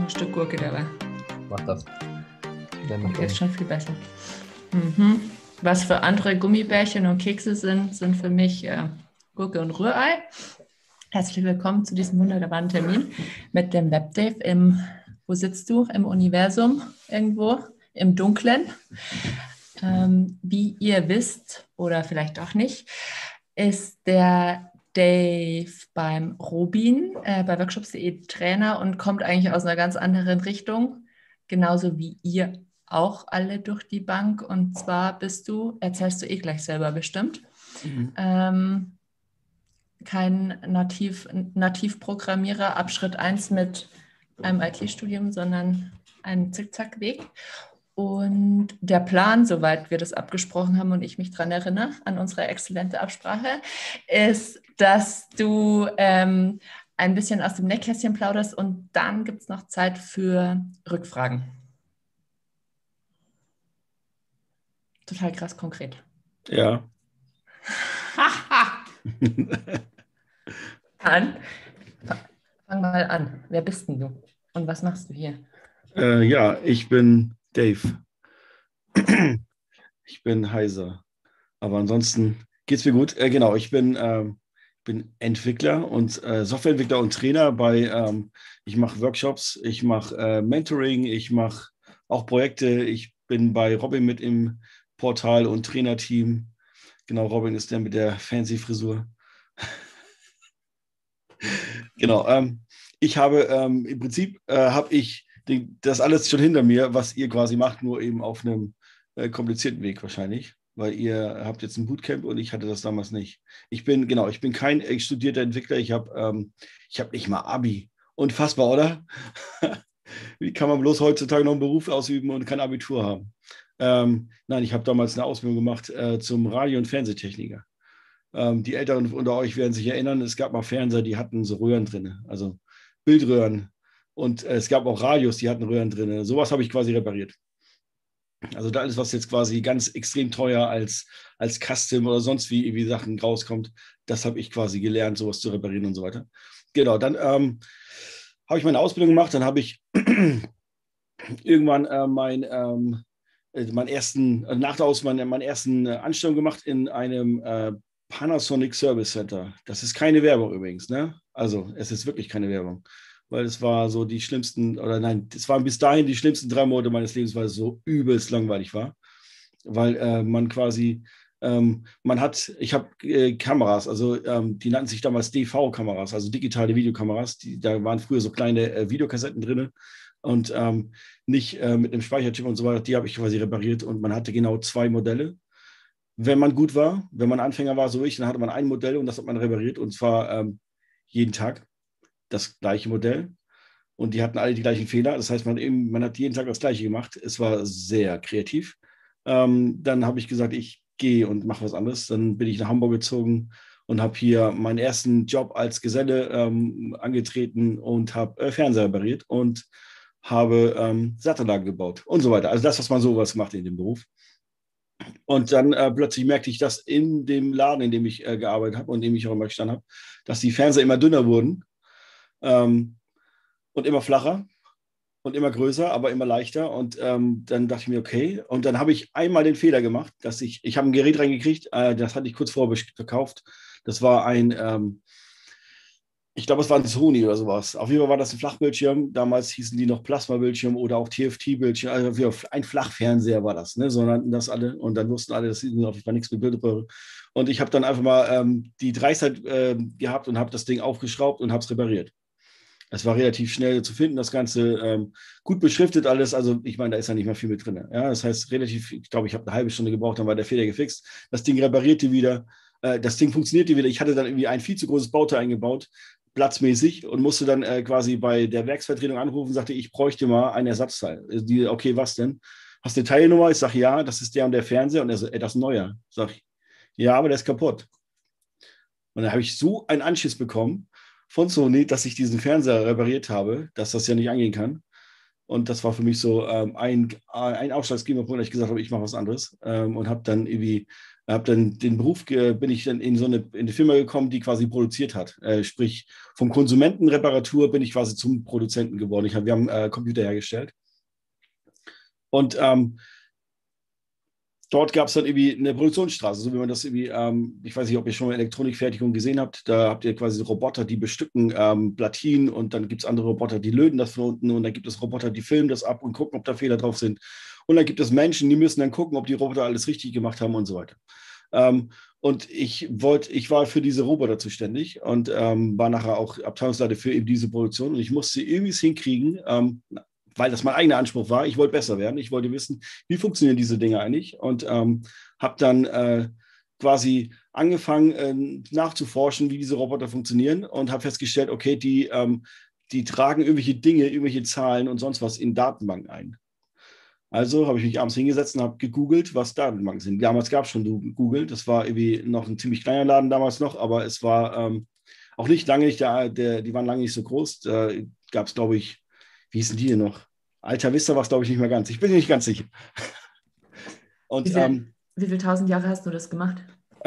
ein Stück Gurke dabei. Mach das. Okay, ist schon viel besser. Was für andere Gummibärchen und Kekse sind für mich Gurke und Rührei. Herzlich willkommen zu diesem wunderbaren Termin mit dem WebDave wo sitzt du? Im Universum irgendwo, im Dunklen. Wie ihr wisst oder vielleicht auch nicht, ist der Dave beim Robin, bei Workshops.de Trainer und kommt eigentlich aus einer ganz anderen Richtung, genauso wie ihr auch alle durch die Bank. Und zwar erzählst du eh gleich selber bestimmt, kein Nativprogrammierer ab Schritt 1 mit einem IT-Studium, sondern ein Zickzackweg. Und der Plan, soweit wir das abgesprochen haben und ich mich daran erinnere, an unsere exzellente Absprache, ist, dass du ein bisschen aus dem Nähkästchen plauderst und dann gibt es noch Zeit für Rückfragen. Total krass konkret. Ja. Fang mal an. Wer bist denn du? Und was machst du hier? Ja, ich bin Dave. Ich bin heiser. Aber ansonsten geht es mir gut. Genau, ich bin Entwickler und Softwareentwickler und Trainer ich mache Workshops, ich mache Mentoring, ich mache auch Projekte. Ich bin bei Robin mit im Portal und Trainerteam. Genau, Robin ist der mit der fancy Frisur. Genau, ich habe im Prinzip habe ich das alles schon hinter mir, was ihr quasi macht, nur eben auf einem komplizierten Weg wahrscheinlich, weil ihr habt jetzt ein Bootcamp und ich hatte das damals nicht. Ich bin kein studierter Entwickler, ich habe nicht mal Abi. Unfassbar, oder? Wie kann man bloß heutzutage noch einen Beruf ausüben und kein Abitur haben? Nein, ich habe damals eine Ausbildung gemacht zum Radio- und Fernsehtechniker. Die Älteren unter euch werden sich erinnern, es gab mal Fernseher, die hatten so Röhren drin, also Bildröhren. Und es gab auch Radios, die hatten Röhren drin. Sowas habe ich quasi repariert. Also da alles, was jetzt quasi ganz extrem teuer als Custom oder sonst wie Sachen rauskommt, das habe ich quasi gelernt, sowas zu reparieren und so weiter. Genau, dann habe ich meine Ausbildung gemacht, dann habe ich irgendwann meinen ersten Anstellung gemacht in einem Panasonic Service Center. Das ist keine Werbung übrigens, ne? Also es ist wirklich keine Werbung, weil es war so die schlimmsten, oder nein, es waren bis dahin die schlimmsten 3 Monate meines Lebens, weil es so übelst langweilig war, weil man quasi, ich habe Kameras, also die nannten sich damals DV-Kameras, also digitale Videokameras, da waren früher so kleine Videokassetten drin und nicht mit einem Speicherchip und so weiter, die habe ich quasi repariert und man hatte genau 2 Modelle. Wenn man gut war, wenn man Anfänger war, so ich, dann hatte man ein Modell und das hat man repariert und zwar jeden Tag das gleiche Modell und die hatten alle die gleichen Fehler. Das heißt, man hat jeden Tag das Gleiche gemacht. Es war sehr kreativ. Dann habe ich gesagt, ich gehe und mache was anderes. Dann bin ich nach Hamburg gezogen und habe hier meinen ersten Job als Geselle angetreten und habe Fernseher repariert und habe Sattelanlagen gebaut und so weiter. Also das, was man sowas macht in dem Beruf. Und dann plötzlich merkte ich, dass in dem Laden, in dem ich gearbeitet habe und in dem ich auch immer gestanden habe, dass die Fernseher immer dünner wurden und immer flacher und immer größer, aber immer leichter. Und dann dachte ich mir, okay. Und dann habe ich einmal den Fehler gemacht, dass ich habe ein Gerät reingekriegt, das hatte ich kurz vorher verkauft. Das war ich glaube, es war ein Sony oder sowas. Auf jeden Fall war das ein Flachbildschirm. Damals hießen die noch Plasmabildschirm oder auch TFT-Bildschirm. Also ein Flachfernseher war das, ne? So nannten das alle. Und dann wussten alle, das war nichts mit Bildrahre. Und ich habe dann einfach mal die Dreistheit gehabt und habe das Ding aufgeschraubt und habe es repariert. Es war relativ schnell zu finden, das Ganze gut beschriftet alles. Also ich meine, da ist ja nicht mehr viel mit drin. Ja? Das heißt, ich glaube, ich habe eine halbe Stunde gebraucht, dann war der Fehler gefixt. Das Ding reparierte wieder. Das Ding funktionierte wieder. Ich hatte dann irgendwie ein viel zu großes Bauteil eingebaut, platzmäßig, und musste dann quasi bei der Werksvertretung anrufen und sagte, ich bräuchte mal ein Ersatzteil. Okay, was denn? Hast du eine Teilnummer? Ich sage, ja, das ist der und der Fernseher. Und er so, das ist ein neuer. Sag ich, ja, aber der ist kaputt. Und dann habe ich so einen Anschiss bekommen von Sony, dass ich diesen Fernseher repariert habe, dass das ja nicht angehen kann. Und das war für mich so ein ausschlaggebender Punkt, dass ich gesagt habe, ich mache was anderes und habe dann irgendwie Habe dann den Beruf, bin ich dann in eine Firma gekommen, die quasi produziert hat. Sprich, vom Konsumentenreparatur bin ich quasi zum Produzenten geworden. Wir haben Computer hergestellt. Und dort gab es dann irgendwie eine Produktionsstraße, so wie man das irgendwie, ich weiß nicht, ob ihr schon mal Elektronikfertigung gesehen habt, da habt ihr quasi Roboter, die bestücken Platinen und dann gibt es andere Roboter, die löten das von unten und dann gibt es Roboter, die filmen das ab und gucken, ob da Fehler drauf sind. Und dann gibt es Menschen, die müssen dann gucken, ob die Roboter alles richtig gemacht haben und so weiter. Und ich war für diese Roboter zuständig und war nachher auch Abteilungsleiter für eben diese Produktion und ich musste irgendwie es hinkriegen, weil das mein eigener Anspruch war. Ich wollte besser werden. Ich wollte wissen, wie funktionieren diese Dinge eigentlich und habe dann quasi angefangen nachzuforschen, wie diese Roboter funktionieren und habe festgestellt, okay, die tragen irgendwelche Dinge, irgendwelche Zahlen und sonst was in Datenbanken ein. Also habe ich mich abends hingesetzt und habe gegoogelt, was Datenbanken sind. Damals gab es schon Google, das war irgendwie noch ein ziemlich kleiner Laden damals noch, aber es war auch nicht lange nicht, die waren lange nicht so groß. Da gab es, glaube ich, wie hießen die denn noch? Alta Vista war es, glaube ich, nicht mehr ganz. Ich bin nicht ganz sicher. Und wie viele tausend Jahre hast du das gemacht?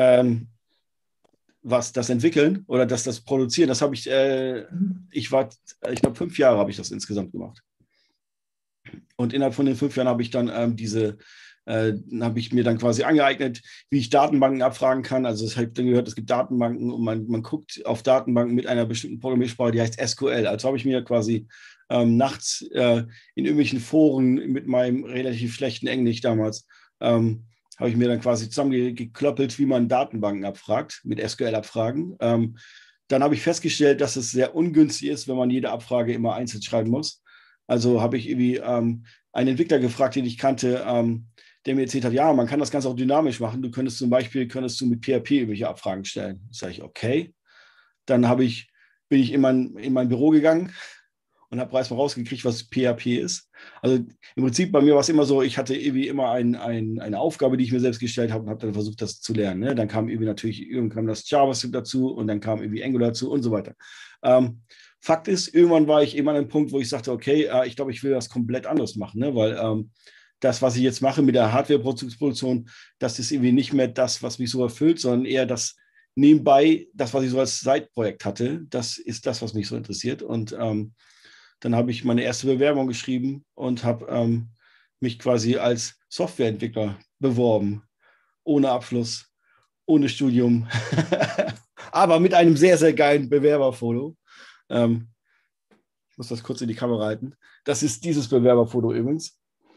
Was das Entwickeln oder das Produzieren, das habe ich glaube, 5 Jahre habe ich das insgesamt gemacht. Und innerhalb von den 5 Jahren habe ich dann habe ich mir dann quasi angeeignet, wie ich Datenbanken abfragen kann. Also ich habe dann gehört, es gibt Datenbanken und man guckt auf Datenbanken mit einer bestimmten Programmiersprache, die heißt SQL. Also habe ich mir quasi nachts in irgendwelchen Foren mit meinem relativ schlechten Englisch damals, habe ich mir dann quasi zusammengeklöppelt, wie man Datenbanken abfragt, mit SQL-Abfragen. Dann habe ich festgestellt, dass es sehr ungünstig ist, wenn man jede Abfrage immer einzeln schreiben muss. Also habe ich irgendwie einen Entwickler gefragt, den ich kannte, der mir erzählt hat, ja, man kann das Ganze auch dynamisch machen. Du könntest zum Beispiel mit PHP irgendwelche Abfragen stellen. Sage ich, okay. Dann bin ich in mein Büro gegangen und habe erstmal rausgekriegt, was PHP ist. Also im Prinzip bei mir war es immer so, ich hatte irgendwie immer eine Aufgabe, die ich mir selbst gestellt habe und habe dann versucht, das zu lernen. Ne? Dann kam irgendwann das JavaScript dazu und dann kam irgendwie Angular dazu und so weiter. Fakt ist, irgendwann war ich immer an einem Punkt, wo ich sagte, okay, ich glaube, ich will das komplett anders machen, ne? Weil das, was ich jetzt mache mit der Hardware-Produktion, das ist irgendwie nicht mehr das, was mich so erfüllt, sondern eher das nebenbei, das, was ich so als Seitprojekt hatte, das ist das, was mich so interessiert. Und dann habe ich meine erste Bewerbung geschrieben und habe mich quasi als Softwareentwickler beworben, ohne Abschluss, ohne Studium, aber mit einem sehr, sehr geilen Bewerberfoto. Ich muss das kurz in die Kamera halten. Das ist dieses Bewerberfoto übrigens.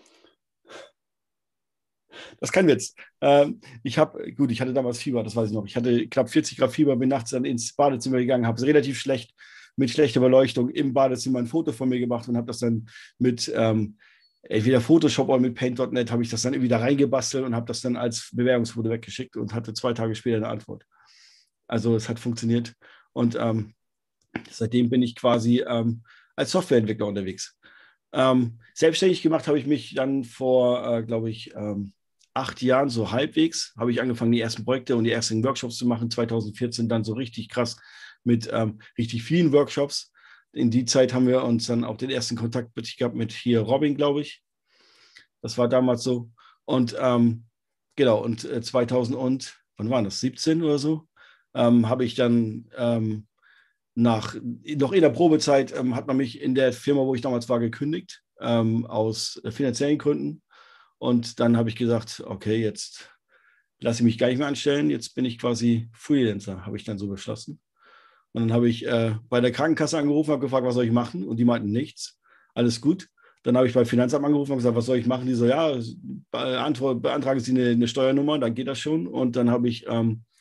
Das ist kein Witz. Ich hatte damals Fieber, das weiß ich noch. Ich hatte knapp 40 Grad Fieber, bin nachts dann ins Badezimmer gegangen, habe es relativ schlecht mit schlechter Beleuchtung im Badezimmer ein Foto von mir gemacht und habe das dann mit entweder Photoshop oder mit Paint.net habe ich das dann irgendwie da reingebastelt und habe das dann als Bewerbungsfoto weggeschickt und hatte 2 Tage später eine Antwort. Also es hat funktioniert und seitdem bin ich quasi als Softwareentwickler unterwegs. Selbstständig gemacht habe ich mich dann vor, glaube ich, 8 Jahren so halbwegs. Habe ich angefangen, die ersten Projekte und die ersten Workshops zu machen. 2014 dann so richtig krass mit richtig vielen Workshops. In die Zeit haben wir uns dann auch den ersten Kontakt gehabt mit hier Robin, glaube ich. Das war damals so. Und genau, und 2000 und, wann war das, 17 oder so, habe ich dann noch in der Probezeit hat man mich in der Firma, wo ich damals war, gekündigt, aus finanziellen Gründen. Und dann habe ich gesagt, okay, jetzt lasse ich mich gar nicht mehr anstellen, jetzt bin ich quasi Freelancer, habe ich dann so beschlossen. Und dann habe ich bei der Krankenkasse angerufen, habe gefragt, was soll ich machen? Und die meinten nichts, alles gut. Dann habe ich beim Finanzamt angerufen und gesagt, was soll ich machen? Die so, ja, beantragen Sie eine Steuernummer, dann geht das schon. Und dann habe ich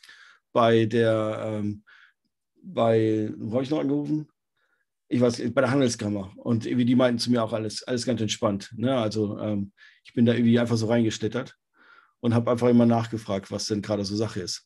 wo habe ich noch angerufen? Ich weiß, bei der Handelskammer. Und irgendwie die meinten zu mir auch alles ganz entspannt. Ne? Also ich bin da irgendwie einfach so reingeschlittert und habe einfach immer nachgefragt, was denn gerade so Sache ist.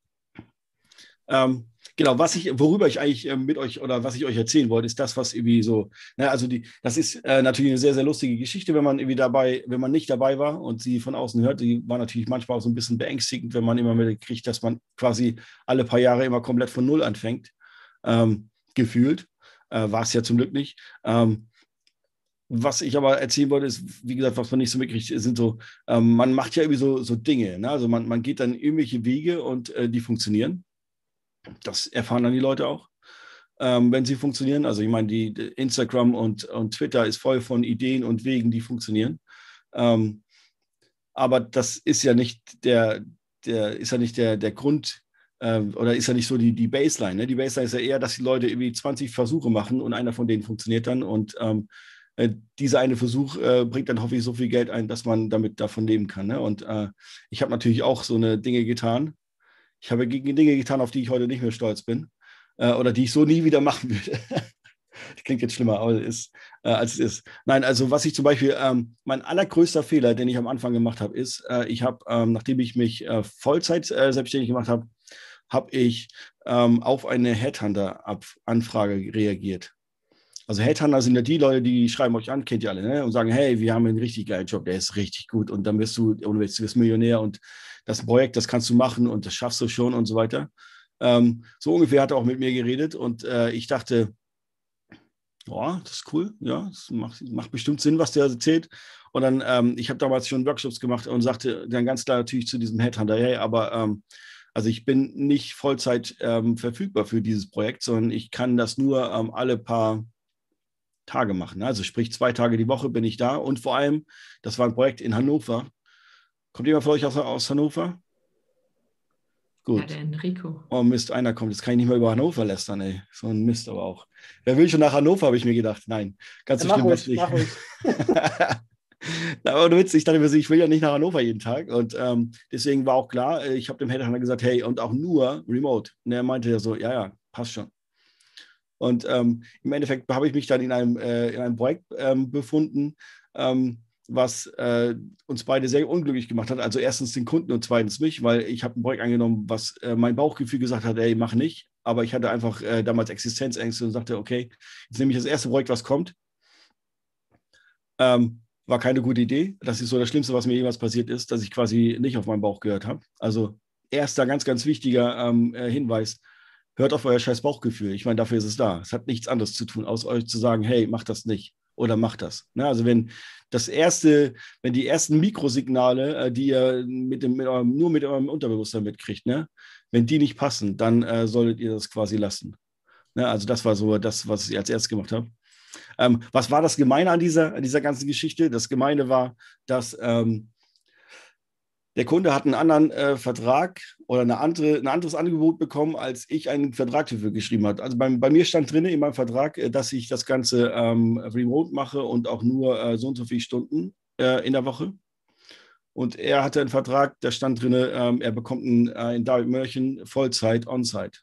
Genau, worüber ich eigentlich mit euch oder was ich euch erzählen wollte, ist das, was irgendwie so, also das ist natürlich eine sehr, sehr lustige Geschichte, wenn man nicht dabei war und sie von außen hört. Die war natürlich manchmal auch so ein bisschen beängstigend, wenn man immer mitkriegt, dass man quasi alle paar Jahre immer komplett von Null anfängt, gefühlt. War es ja zum Glück nicht. was ich aber erzählen wollte, ist, wie gesagt, was man nicht so mitkriegt, sind so, man macht ja irgendwie so Dinge. Ne? Also man geht dann irgendwelche Wege und die funktionieren. Das erfahren dann die Leute auch, wenn sie funktionieren. Also ich meine, die Instagram und Twitter ist voll von Ideen und Wegen, die funktionieren. Aber das ist ja nicht der Grund, oder ist ja nicht so die Baseline. Ne? Die Baseline ist ja eher, dass die Leute irgendwie 20 Versuche machen und einer von denen funktioniert dann. Und dieser eine Versuch bringt dann hoffentlich so viel Geld ein, dass man damit davon leben kann. Ne? Und ich habe natürlich auch so eine Dinge getan. Ich habe gegen Dinge getan, auf die ich heute nicht mehr stolz bin. Oder die ich so nie wieder machen würde. Das klingt jetzt schlimmer, als es ist. Nein, also was ich zum Beispiel, mein allergrößter Fehler, den ich am Anfang gemacht habe, ist, ich habe, nachdem ich mich Vollzeit selbstständig gemacht habe, habe ich auf eine Headhunter-Anfrage reagiert. Also Headhunter sind ja die Leute, die schreiben euch an, kennt ihr alle, ne? Und sagen, hey, wir haben einen richtig geilen Job, der ist richtig gut und dann wirst du Millionär und das Projekt, das kannst du machen und das schaffst du schon und so weiter. So ungefähr hat er auch mit mir geredet und ich dachte, ja, das ist cool, ja, das macht bestimmt Sinn, was der erzählt. Und dann, ich habe damals schon Workshops gemacht und sagte dann ganz klar natürlich zu diesem Headhunter, hey, aber also ich bin nicht Vollzeit verfügbar für dieses Projekt, sondern ich kann das nur alle paar Tage machen. Ne? Also sprich 2 Tage die Woche bin ich da und vor allem, das war ein Projekt in Hannover. Kommt jemand von euch aus Hannover? Gut. Ja, der Enrico. Oh Mist, einer kommt. Jetzt kann ich nicht mehr über Hannover lästern, ey. So ein Mist aber auch. Wer will schon nach Hannover, habe ich mir gedacht. Nein, ganz so schlimm war es nicht. Aber du Witz, ich dachte mir so, ich will ja nicht nach Hannover jeden Tag. Und deswegen war auch klar, ich habe dem Headhunter gesagt, hey, und auch nur remote. Und er meinte ja so, ja, passt schon. Und im Endeffekt habe ich mich dann in einem Projekt befunden, was uns beide sehr unglücklich gemacht hat. Also erstens den Kunden und zweitens mich, weil ich habe ein Projekt angenommen, was mein Bauchgefühl gesagt hat, ey, mach nicht. Aber ich hatte einfach damals Existenzängste und sagte, okay, jetzt nehme ich das erste Projekt, was kommt. War keine gute Idee. Das ist so das Schlimmste, was mir jemals passiert ist, dass ich quasi nicht auf meinen Bauch gehört habe. Also erster ganz, ganz wichtiger Hinweis, hört auf euer scheiß Bauchgefühl. Ich meine, dafür ist es da. Es hat nichts anderes zu tun, außer euch zu sagen, hey, mach das nicht oder mach das. Ne? Also wenn die ersten Mikrosignale, die ihr nur mit eurem Unterbewusstsein mitkriegt, ne? Wenn die nicht passen, dann solltet ihr das quasi lassen. Ne? Also das war so das, was ich als erstes gemacht habe. Was war das Gemeine an dieser ganzen Geschichte? Das Gemeine war, dass der Kunde hat einen anderen Vertrag oder ein anderes Angebot bekommen, als ich einen Vertrag dafür geschrieben habe. Also bei mir stand drin in meinem Vertrag, dass ich das Ganze remote mache und auch nur so und so viele Stunden in der Woche. Und er hatte einen Vertrag, da stand drin, er bekommt in David Mörchen Vollzeit on-site.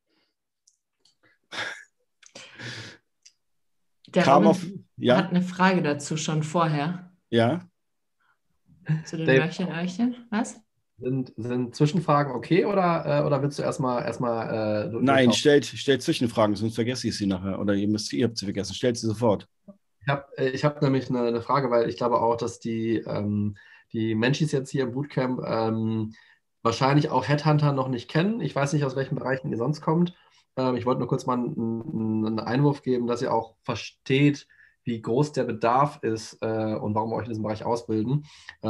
Der Robin hat eine Frage dazu schon vorher. Ja. Zu den Mörchen-Eichen, was? Sind Zwischenfragen okay oder willst du erstmal Nein, stellt Zwischenfragen, sonst vergesse ich sie nachher. Oder ihr habt sie vergessen. Stellt sie sofort. Ich hab nämlich eine Frage, weil ich glaube auch, dass die Menschis jetzt hier im Bootcamp wahrscheinlich auch Headhunter noch nicht kennen. Ich weiß nicht, aus welchen Bereichen ihr sonst kommt. Ich wollte nur kurz mal einen Einwurf geben, dass ihr auch versteht, wie groß der Bedarf ist und warum wir euch in diesem Bereich ausbilden.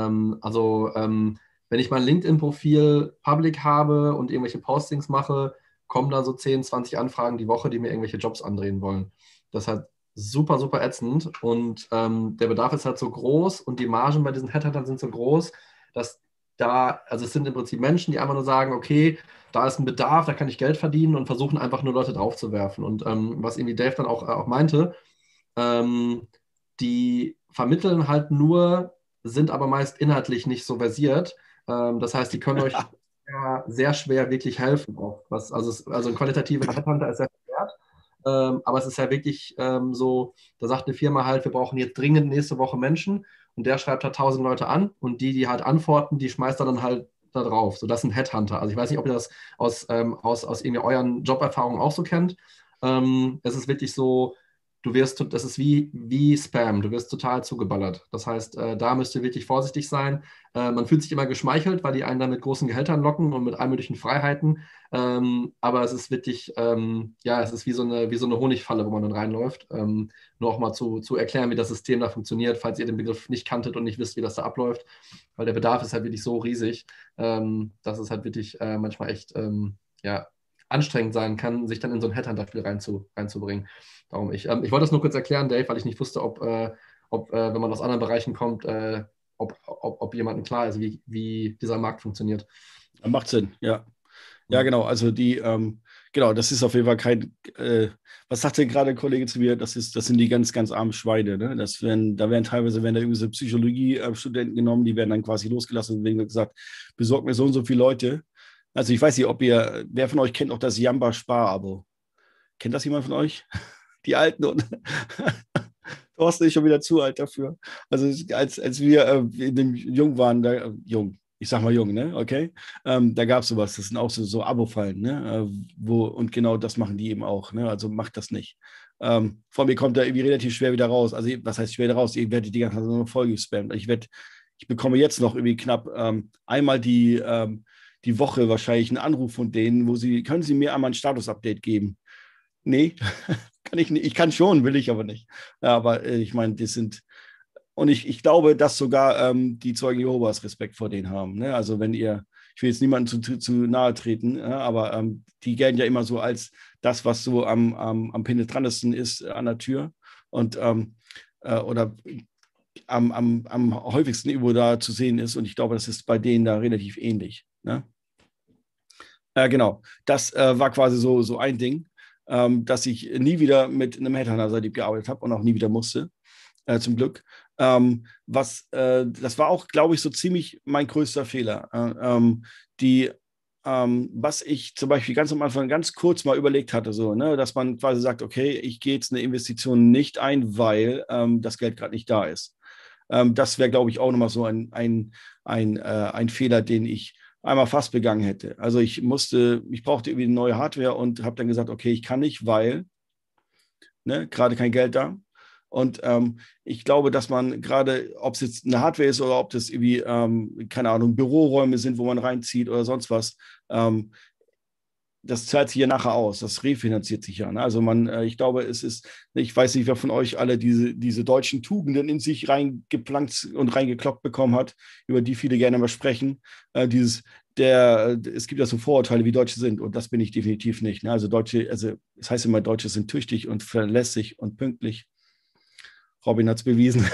Wenn ich mein LinkedIn-Profil public habe und irgendwelche Postings mache, kommen da so 10, 20 Anfragen die Woche, die mir irgendwelche Jobs andrehen wollen. Das ist halt super, super ätzend und der Bedarf ist halt so groß und die Margen bei diesen Headhuntern sind so groß, dass also es sind im Prinzip Menschen, die einfach nur sagen, okay, da ist ein Bedarf, da kann ich Geld verdienen und versuchen einfach nur Leute draufzuwerfen. Und was irgendwie Dave dann auch meinte, die vermitteln halt nur, sind aber meist inhaltlich nicht so versiert. Das heißt, die können euch sehr schwer wirklich helfen. Also ein qualitativer Headhunter ist sehr viel wert. Aber es ist ja wirklich so, da sagt eine Firma halt, wir brauchen jetzt dringend nächste Woche Menschen und der schreibt halt 1000 Leute an und die halt antworten, die schmeißt er dann halt da drauf. So, das ist ein Headhunter. Also ich weiß nicht, ob ihr das aus irgendwie euren Joberfahrungen auch so kennt. Es ist wirklich so, das ist wie Spam, du wirst total zugeballert. Das heißt, da müsst ihr wirklich vorsichtig sein. Man fühlt sich immer geschmeichelt, weil die einen dann mit großen Gehältern locken und mit allmöglichen Freiheiten. Aber es ist wirklich, es ist wie so eine Honigfalle, wo man dann reinläuft. Nur auch mal zu erklären, wie das System da funktioniert, falls ihr den Begriff nicht kanntet und nicht wisst, wie das da abläuft. Weil der Bedarf ist halt wirklich so riesig, dass es halt wirklich manchmal echt anstrengend sein kann, sich dann in so ein Headhunter-Spiel reinzubringen. Darum ich wollte das nur kurz erklären, Dave, weil ich nicht wusste, ob wenn man aus anderen Bereichen kommt, ob jemandem klar ist, wie dieser Markt funktioniert. Macht Sinn, ja. Ja, genau. Also das ist auf jeden Fall kein, was sagt denn gerade ein Kollege zu mir? Das sind die ganz, ganz armen Schweine. Ne? Da werden teilweise irgendwie so Psychologie-Studenten genommen, die werden dann quasi losgelassen und werden gesagt, besorgt mir so und so viele Leute. Also ich weiß nicht, wer von euch kennt auch das Jamba-Spar-Abo? Kennt das jemand von euch? Die Alten und Thorsten ist schon wieder zu alt dafür. Also als wir jung waren, ich sag mal jung, ne? Okay. Da gab es sowas. Das sind auch so Abo-Fallen, ne? Und genau das machen die eben auch, ne? Also macht das nicht. Vor mir kommt da irgendwie relativ schwer wieder raus. Also, was heißt schwer wieder raus? Ihr werdet die ganze Zeit nur voll gespammt. Ich bekomme jetzt noch irgendwie knapp einmal die Woche wahrscheinlich einen Anruf von denen, können Sie mir einmal ein Status-Update geben? Nee, kann ich nicht. Ich kann schon, will ich aber nicht. Ja, aber ich meine, und ich glaube, dass sogar die Zeugen Jehovas Respekt vor denen haben. Ne? Also ich will jetzt niemandem zu nahe treten, aber die gelten ja immer so als das, was so am penetrantesten ist an der Tür und oder am häufigsten irgendwo da zu sehen ist. Und ich glaube, das ist bei denen da relativ ähnlich. Ne? Genau, das war quasi so ein Ding, dass ich nie wieder mit einem Headhunter seitdem gearbeitet habe und auch nie wieder musste, zum Glück. Das war auch, glaube ich, so ziemlich mein größter Fehler. Was ich zum Beispiel ganz am Anfang ganz kurz mal überlegt hatte, so, ne, dass man quasi sagt, okay, ich gehe jetzt eine Investition nicht ein, weil das Geld gerade nicht da ist. Das wäre, glaube ich, auch nochmal so ein Fehler, den ich einmal fast begangen hätte. Also ich brauchte irgendwie eine neue Hardware und habe dann gesagt, okay, ich kann nicht, weil gerade kein Geld da. Und ich glaube, dass man gerade, ob es jetzt eine Hardware ist oder ob das irgendwie, keine Ahnung, Büroräume sind, wo man reinzieht oder sonst was, das zahlt sich ja nachher aus, das refinanziert sich ja. Ne? Also ich glaube, ich weiß nicht, wer von euch alle diese deutschen Tugenden in sich reingeplankt und reingekloppt bekommen hat, über die viele gerne mal sprechen. Es gibt ja so Vorurteile, wie Deutsche sind, und das bin ich definitiv nicht. Ne? Also es heißt immer, Deutsche sind tüchtig und verlässlich und pünktlich. Robin hat es bewiesen.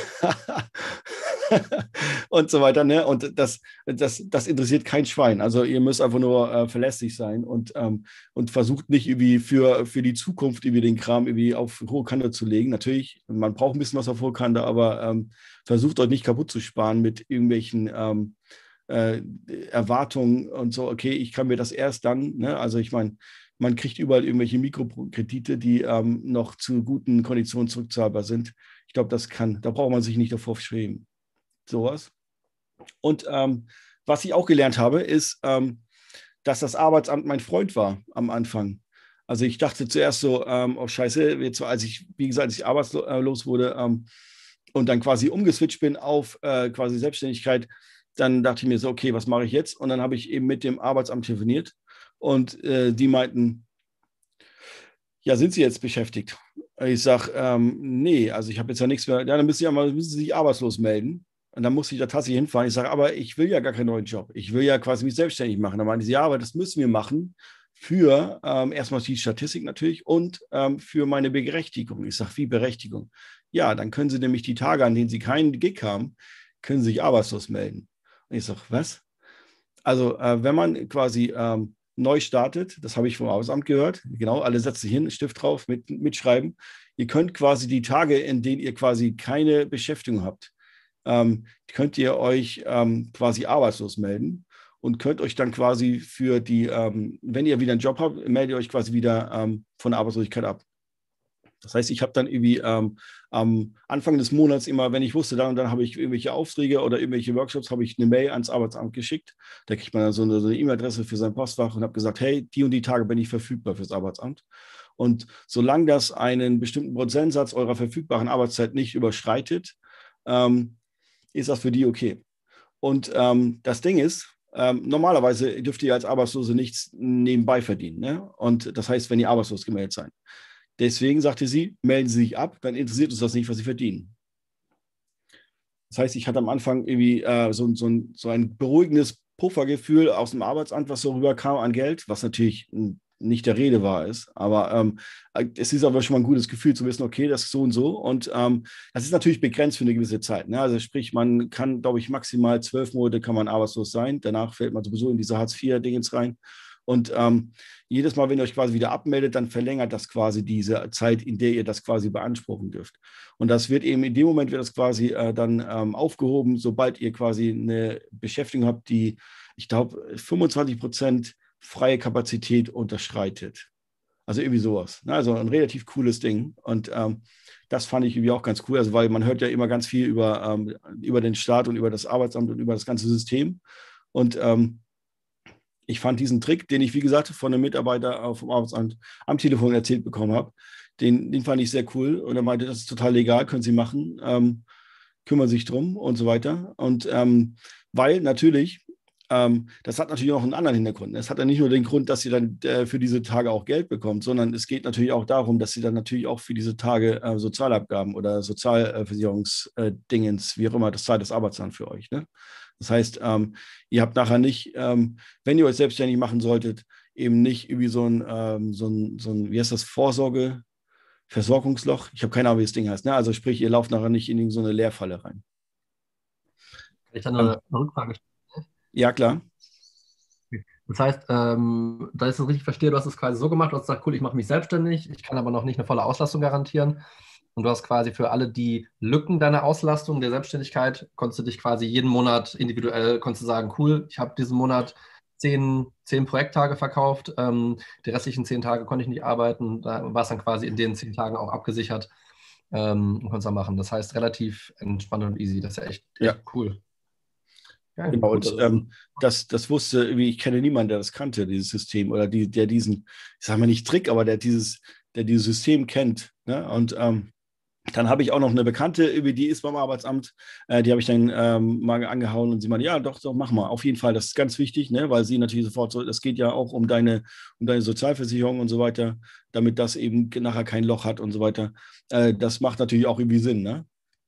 Und so weiter. Ne? Und das interessiert kein Schwein. Also ihr müsst einfach nur verlässlich sein und versucht nicht irgendwie für die Zukunft irgendwie den Kram irgendwie auf hohe Kante zu legen. Natürlich, man braucht ein bisschen was auf hohe Kante, aber versucht euch nicht kaputt zu sparen mit irgendwelchen Erwartungen und so, okay, ich kann mir das erst dann, ne? Also ich meine, man kriegt überall irgendwelche Mikrokredite, die noch zu guten Konditionen zurückzahlbar sind. Ich glaube, da braucht man sich nicht davor schämen. Sowas. Und was ich auch gelernt habe, ist, dass das Arbeitsamt mein Freund war am Anfang. Also ich dachte zuerst so, oh Scheiße, jetzt, als ich arbeitslos wurde und dann quasi umgeswitcht bin auf quasi Selbstständigkeit, dann dachte ich mir so, okay, was mache ich jetzt? Und dann habe ich eben mit dem Arbeitsamt telefoniert und die meinten, ja, sind Sie jetzt beschäftigt? Ich sage, nee, also ich habe jetzt ja nichts mehr. Ja, dann müssen Sie sich arbeitslos melden. Und dann musste ich da tatsächlich hinfahren. Ich sage, aber ich will ja gar keinen neuen Job. Ich will ja quasi mich selbstständig machen. Dann meinte sie, ja, aber das müssen wir machen für erstmal die Statistik natürlich und für meine Berechtigung. Ich sage, wie Berechtigung? Ja, dann können Sie nämlich die Tage, an denen Sie keinen Gig haben, können Sie sich arbeitslos melden. Und ich sage, was? Also wenn man quasi neu startet, das habe ich vom Arbeitsamt gehört, genau, alle setzen sich hin, Stift drauf, mitschreiben. Ihr könnt quasi die Tage, in denen ihr quasi keine Beschäftigung habt, könnt ihr euch quasi arbeitslos melden und könnt euch dann quasi wenn ihr wieder einen Job habt, meldet ihr euch quasi wieder von der Arbeitslosigkeit ab. Das heißt, ich habe dann irgendwie am Anfang des Monats immer, wenn ich wusste, dann habe ich irgendwelche Aufträge oder irgendwelche Workshops, habe ich eine Mail ans Arbeitsamt geschickt. Da kriegt man dann so eine E-Mail-Adresse für sein Postfach und habe gesagt, hey, die und die Tage bin ich verfügbar fürs Arbeitsamt. Und solange das einen bestimmten Prozentsatz eurer verfügbaren Arbeitszeit nicht überschreitet, ist das für die okay. Und das Ding ist, normalerweise dürft ihr als Arbeitslose nichts nebenbei verdienen. Ne? Und das heißt, wenn ihr arbeitslos gemeldet seid. Deswegen sagte sie, melden Sie sich ab, dann interessiert uns das nicht, was Sie verdienen. Das heißt, ich hatte am Anfang irgendwie so ein beruhigendes Puffergefühl aus dem Arbeitsamt, was so rüberkam an Geld, was natürlich nicht der Rede war ist. Aber es ist aber schon mal ein gutes Gefühl zu wissen, okay, das ist so und so. Und das ist natürlich begrenzt für eine gewisse Zeit. Ne? Also sprich, man kann, glaube ich, maximal 12 Monate kann man arbeitslos sein. Danach fällt man sowieso in diese Hartz-IV-Dingens rein. Und jedes Mal, wenn ihr euch quasi wieder abmeldet, dann verlängert das quasi diese Zeit, in der ihr das quasi beanspruchen dürft. Und das wird eben in dem Moment, wird das quasi dann aufgehoben, sobald ihr quasi eine Beschäftigung habt, die, ich glaube, 25% freie Kapazität unterschreitet. Also irgendwie sowas. Ne? Also ein relativ cooles Ding. Und das fand ich irgendwie auch ganz cool, also weil man hört ja immer ganz viel über den Staat und über das Arbeitsamt und über das ganze System. Und ich fand diesen Trick, den ich, wie gesagt, von einem Mitarbeiter vom Arbeitsamt am Telefon erzählt bekommen habe, den fand ich sehr cool. Und er meinte, das ist total legal, können Sie machen, kümmern sich drum und so weiter. Und weil natürlich, das hat natürlich auch einen anderen Hintergrund. Es hat ja nicht nur den Grund, dass sie dann für diese Tage auch Geld bekommt, sondern es geht natürlich auch darum, dass sie dann natürlich auch für diese Tage Sozialabgaben oder Sozialversicherungsdingens, wie auch immer, das zahlt das Arbeitsamt für euch. Ne? Das heißt, ihr habt nachher nicht, wenn ihr euch selbstständig machen solltet, eben nicht irgendwie so ein, wie heißt das, Versorgungsloch. Ich habe keine Ahnung, wie das Ding heißt. Ne? Also sprich, ihr lauft nachher nicht in so eine Leerfalle rein. Kann ich da eine Rückfrage stellen? Ja, klar. Das heißt, da ich es richtig verstehe, du hast es quasi so gemacht, du hast gesagt, cool, ich mache mich selbstständig, ich kann aber noch nicht eine volle Auslastung garantieren. Und du hast quasi für alle die Lücken deiner Auslastung, der Selbstständigkeit, konntest du dich quasi jeden Monat individuell, konntest du sagen, cool, ich habe diesen Monat 10 Projekttage verkauft, die restlichen 10 Tage konnte ich nicht arbeiten, da war es dann quasi in den 10 Tagen auch abgesichert und konntest dann machen. Das heißt, relativ entspannt und easy, das ist ja echt cool. Ja, genau, und das wusste, ich kenne niemanden, der das kannte, dieses System, oder der diesen, ich sage mal nicht Trick, aber der dieses System kennt. Ne? Und dann habe ich auch noch eine Bekannte, die ist beim Arbeitsamt, die habe ich dann mal angehauen und sie meinte, ja, doch, mach mal, auf jeden Fall, das ist ganz wichtig, ne? Weil sie natürlich sofort so, das geht ja auch um deine Sozialversicherung und so weiter, damit das eben nachher kein Loch hat und so weiter. Das macht natürlich auch irgendwie Sinn, ne?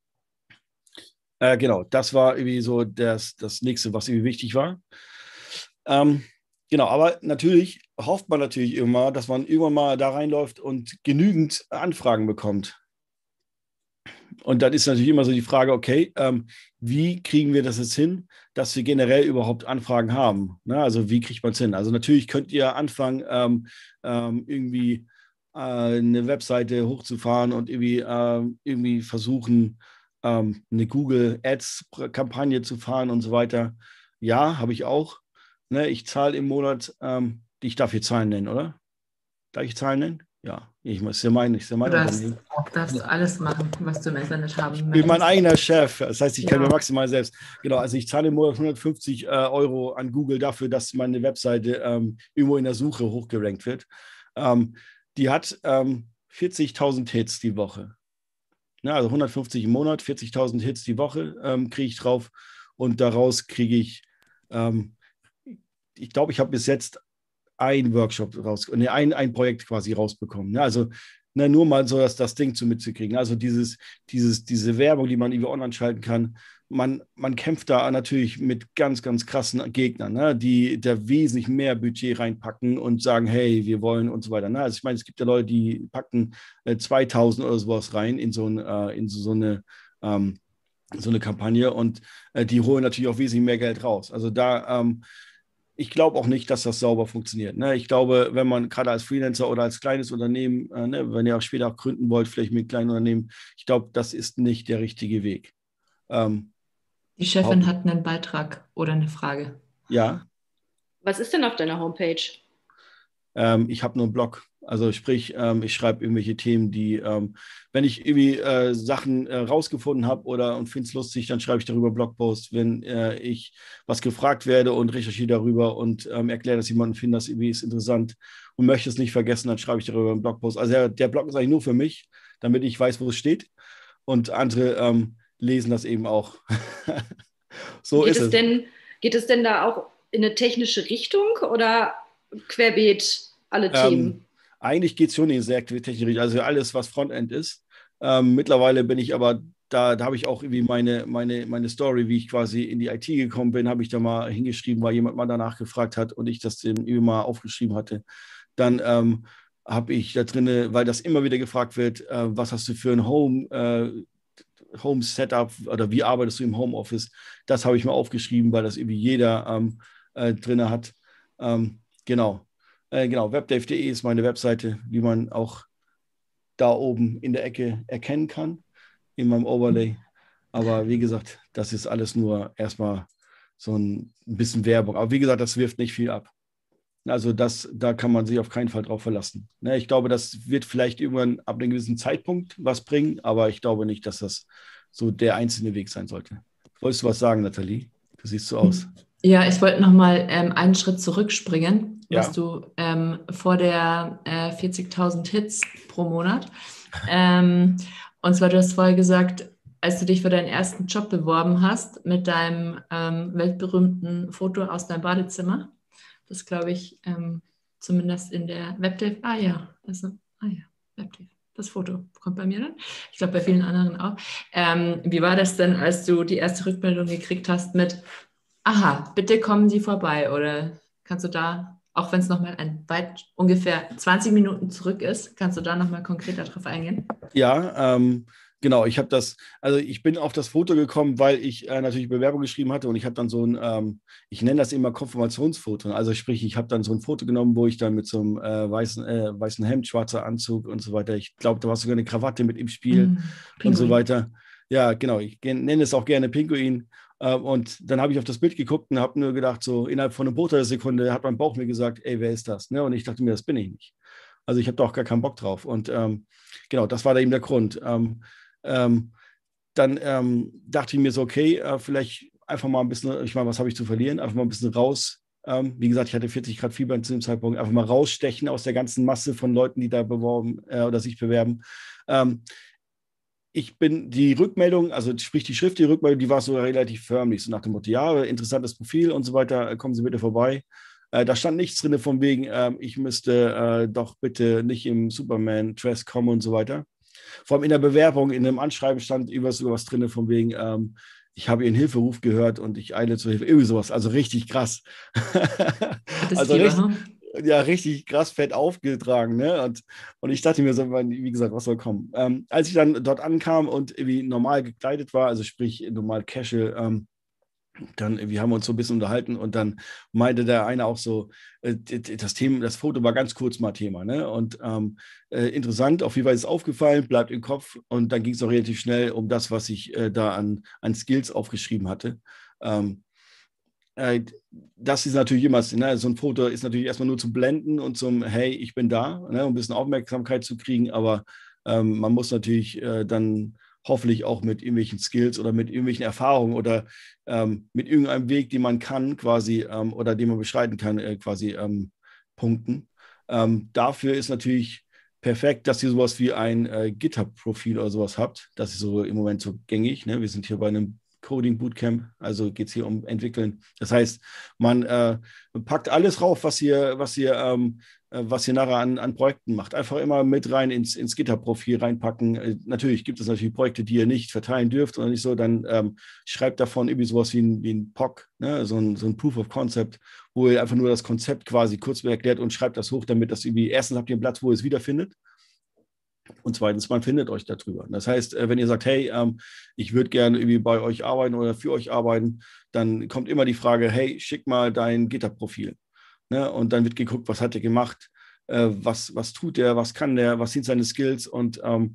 Genau, das war irgendwie so das Nächste, was irgendwie wichtig war. Genau, aber natürlich hofft man natürlich immer, dass man irgendwann mal da reinläuft und genügend Anfragen bekommt. Und dann ist natürlich immer so die Frage, okay, wie kriegen wir das jetzt hin, dass wir generell überhaupt Anfragen haben? Ne? Also wie kriegt man es hin? Also natürlich könnt ihr anfangen, irgendwie eine Webseite hochzufahren und irgendwie versuchen, eine Google Ads-Kampagne zu fahren und so weiter. Ja, habe ich auch. Ne, ich zahle im Monat, ich darf hier Zahlen nennen, oder? Darf ich Zahlen nennen? Ja, ist ja mein Unternehmen. Du darfst alles machen, was du im Internet haben möchtest. Ich bin mein eigener Chef. Das heißt, ich kann mir maximal selbst. Genau, also ich zahle im Monat 150 Euro an Google dafür, dass meine Webseite irgendwo in der Suche hochgerankt wird. Die hat 40.000 Hits die Woche. Ja, also 150 im Monat, 40.000 Hits die Woche kriege ich drauf. Und daraus kriege ich, ich glaube, ich habe bis jetzt ein Workshop ein Projekt quasi rausbekommen. Ja, also nur mal so, dass das Ding mitzukriegen. Also diese Werbung, die man irgendwie online schalten kann, man kämpft da natürlich mit ganz, ganz krassen Gegnern, ne, die da wesentlich mehr Budget reinpacken und sagen, hey, wir wollen und so weiter. Ne? Also ich meine, es gibt ja Leute, die packen 2.000 oder sowas rein in so eine Kampagne und die holen natürlich auch wesentlich mehr Geld raus. Also da ich glaube auch nicht, dass das sauber funktioniert. Ne? Ich glaube, wenn man gerade als Freelancer oder als kleines Unternehmen, wenn ihr auch später auch gründen wollt, vielleicht mit kleinen Unternehmen, ich glaube, das ist nicht der richtige Weg. Die Chefin hat einen Beitrag oder eine Frage. Ja. Was ist denn auf deiner Homepage? Ich habe nur einen Blog. Also sprich, ich schreibe irgendwelche Themen, die, wenn ich irgendwie Sachen rausgefunden habe und finde es lustig, dann schreibe ich darüber Blogposts. Wenn ich was gefragt werde und recherchiere darüber und erkläre das jemandem, finde das irgendwie ist interessant und möchte es nicht vergessen, dann schreibe ich darüber einen Blogpost. Also der Blog ist eigentlich nur für mich, damit ich weiß, wo es steht. Und andere lesen das eben auch. So ist es. Geht es denn da auch in eine technische Richtung oder querbeet alle Themen? Eigentlich geht es schon in sehr technisch, also alles, was Frontend ist. Mittlerweile bin ich aber, da habe ich auch irgendwie meine Story, wie ich quasi in die IT gekommen bin, habe ich da mal hingeschrieben, weil jemand mal danach gefragt hat und ich das dem irgendwie mal aufgeschrieben hatte. Dann habe ich da drin, weil das immer wieder gefragt wird, was hast du für ein Home-Setup oder wie arbeitest du im Homeoffice? Das habe ich mal aufgeschrieben, weil das irgendwie jeder drin hat. Genau. Genau, webdave.de ist meine Webseite, wie man auch da oben in der Ecke erkennen kann, in meinem Overlay. Aber wie gesagt, das ist alles nur erstmal so ein bisschen Werbung. Aber wie gesagt, das wirft nicht viel ab. Also da kann man sich auf keinen Fall drauf verlassen. Ne, ich glaube, das wird vielleicht irgendwann ab einem gewissen Zeitpunkt was bringen, aber ich glaube nicht, dass das so der einzelne Weg sein sollte. Wolltest du was sagen, Nathalie? Du siehst so aus. Ja, ich wollte noch mal einen Schritt zurückspringen, was Ja. du vor der 40.000 Hits pro Monat. Und zwar, du hast vorher gesagt, als du dich für deinen ersten Job beworben hast, mit deinem weltberühmten Foto aus deinem Badezimmer. Das glaube ich zumindest in der Webdev. Webdev. Das Foto kommt bei mir dann. Ich glaube, bei vielen anderen auch. Wie war das denn, als du die erste Rückmeldung gekriegt hast mit aha, bitte kommen Sie vorbei, oder kannst du da, auch wenn es nochmal ungefähr 20 Minuten zurück ist, kannst du da nochmal konkreter drauf eingehen? Ja, genau, ich bin auf das Foto gekommen, weil ich natürlich Bewerbung geschrieben hatte und ich habe dann so ein, ich nenne das immer Konfirmationsfoto. Also sprich, ich habe dann so ein Foto genommen, wo ich dann mit so einem weißen Hemd, schwarzer Anzug und so weiter, ich glaube, da war sogar eine Krawatte mit im Spiel und so weiter. Ja, genau, ich nenne es auch gerne Pinguin. Und dann habe ich auf das Bild geguckt und habe nur gedacht, so innerhalb von einer Bruchteilsekunde hat mein Bauch mir gesagt, ey, wer ist das? Ne? Und ich dachte mir, das bin ich nicht. Also ich habe da auch gar keinen Bock drauf. Und genau, das war da eben der Grund. Dann dachte ich mir so, okay, vielleicht einfach mal ein bisschen, ich meine, was habe ich zu verlieren? Einfach mal ein bisschen raus. Wie gesagt, ich hatte 40 Grad Fieber zu dem Zeitpunkt. Einfach mal rausstechen aus der ganzen Masse von Leuten, die da beworben oder sich bewerben. Die Rückmeldung, also sprich die schriftliche Rückmeldung, die war so relativ förmlich, so nach dem Motto, ja, interessantes Profil und so weiter, kommen Sie bitte vorbei. Da stand nichts drin von wegen, ich müsste doch bitte nicht im Superman-Dress kommen und so weiter. Vor allem in der Bewerbung, in einem Anschreiben stand sogar was drin von wegen, ich habe Ihren Hilferuf gehört und ich eile zur Hilfe. Irgendwie sowas, also richtig krass. Also richtig krass fett aufgetragen. Ne? Und ich dachte mir so, wie gesagt, was soll kommen? Als ich dann dort ankam und irgendwie normal gekleidet war, also sprich normal casual, dann wir haben uns so ein bisschen unterhalten und dann meinte der eine auch so, das Foto war ganz kurz mal Thema, ne? Und interessant, auf jeden Fall ist es aufgefallen, bleibt im Kopf und dann ging es auch relativ schnell um das, was ich da an Skills aufgeschrieben hatte. Das ist natürlich immer, ne? So ein Foto ist natürlich erstmal nur zum Blenden und zum, hey, ich bin da, ne? Um ein bisschen Aufmerksamkeit zu kriegen, aber man muss natürlich dann hoffentlich auch mit irgendwelchen Skills oder mit irgendwelchen Erfahrungen oder mit irgendeinem Weg, den man kann quasi oder den man beschreiten kann, quasi punkten. Dafür ist natürlich perfekt, dass ihr sowas wie ein GitHub-Profil oder sowas habt. Das ist so im Moment so gängig. Ne? Wir sind hier bei einem Coding Bootcamp, also geht es hier um Entwickeln. Das heißt, man packt alles rauf, was ihr nachher an Projekten macht. Einfach immer mit rein ins GitHub-Profil reinpacken. Natürlich gibt es natürlich Projekte, die ihr nicht verteilen dürft oder nicht so, dann schreibt davon irgendwie sowas wie ein POC, ne? so ein Proof of Concept, wo ihr einfach nur das Konzept quasi kurz erklärt und schreibt das hoch, damit das irgendwie, erstens habt ihr einen Platz, wo ihr es wiederfindet. Und zweitens, man findet euch darüber. Das heißt, wenn ihr sagt, hey, ich würde gerne irgendwie bei euch arbeiten oder für euch arbeiten, dann kommt immer die Frage, hey, schick mal dein GitHub-Profil. Ne? Und dann wird geguckt, was hat er gemacht, was tut er, was kann der, was sind seine Skills und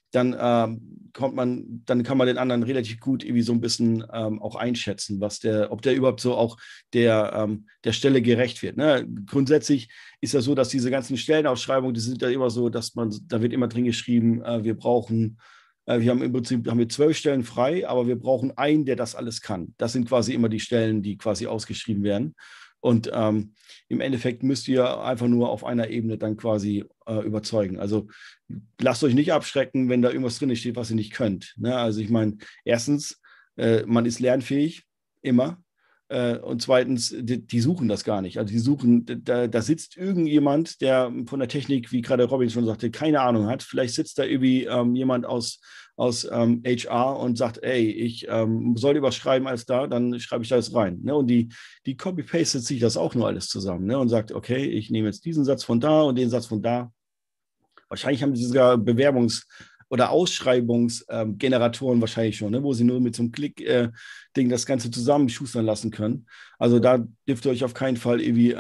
dann kann man den anderen relativ gut irgendwie so ein bisschen auch einschätzen, ob der überhaupt so auch der Stelle gerecht wird. Ne? Grundsätzlich ist ja so, dass diese ganzen Stellenausschreibungen, die sind ja immer so, da wird immer drin geschrieben, wir haben im Prinzip 12 Stellen frei, aber wir brauchen einen, der das alles kann. Das sind quasi immer die Stellen, die quasi ausgeschrieben werden. Und im Endeffekt müsst ihr einfach nur auf einer Ebene dann quasi überzeugen. Also lasst euch nicht abschrecken, wenn da irgendwas drin steht, was ihr nicht könnt. Ne? Also ich meine, erstens, man ist lernfähig, immer. Und zweitens, die suchen das gar nicht. Also die suchen, da sitzt irgendjemand, der von der Technik, wie gerade Robin schon sagte, keine Ahnung hat. Vielleicht sitzt da irgendwie jemand aus HR und sagt, ey, ich soll lieber schreiben als da, dann schreibe ich da jetzt rein. Ne? Und die copy-pastet sich das auch nur alles zusammen, ne? Und sagt, okay, ich nehme jetzt diesen Satz von da und den Satz von da. Wahrscheinlich haben sie sogar oder Ausschreibungsgeneratoren wahrscheinlich schon, ne? Wo sie nur mit so einem Klick-Ding das Ganze zusammenschustern lassen können. Also da dürft ihr euch auf keinen Fall irgendwie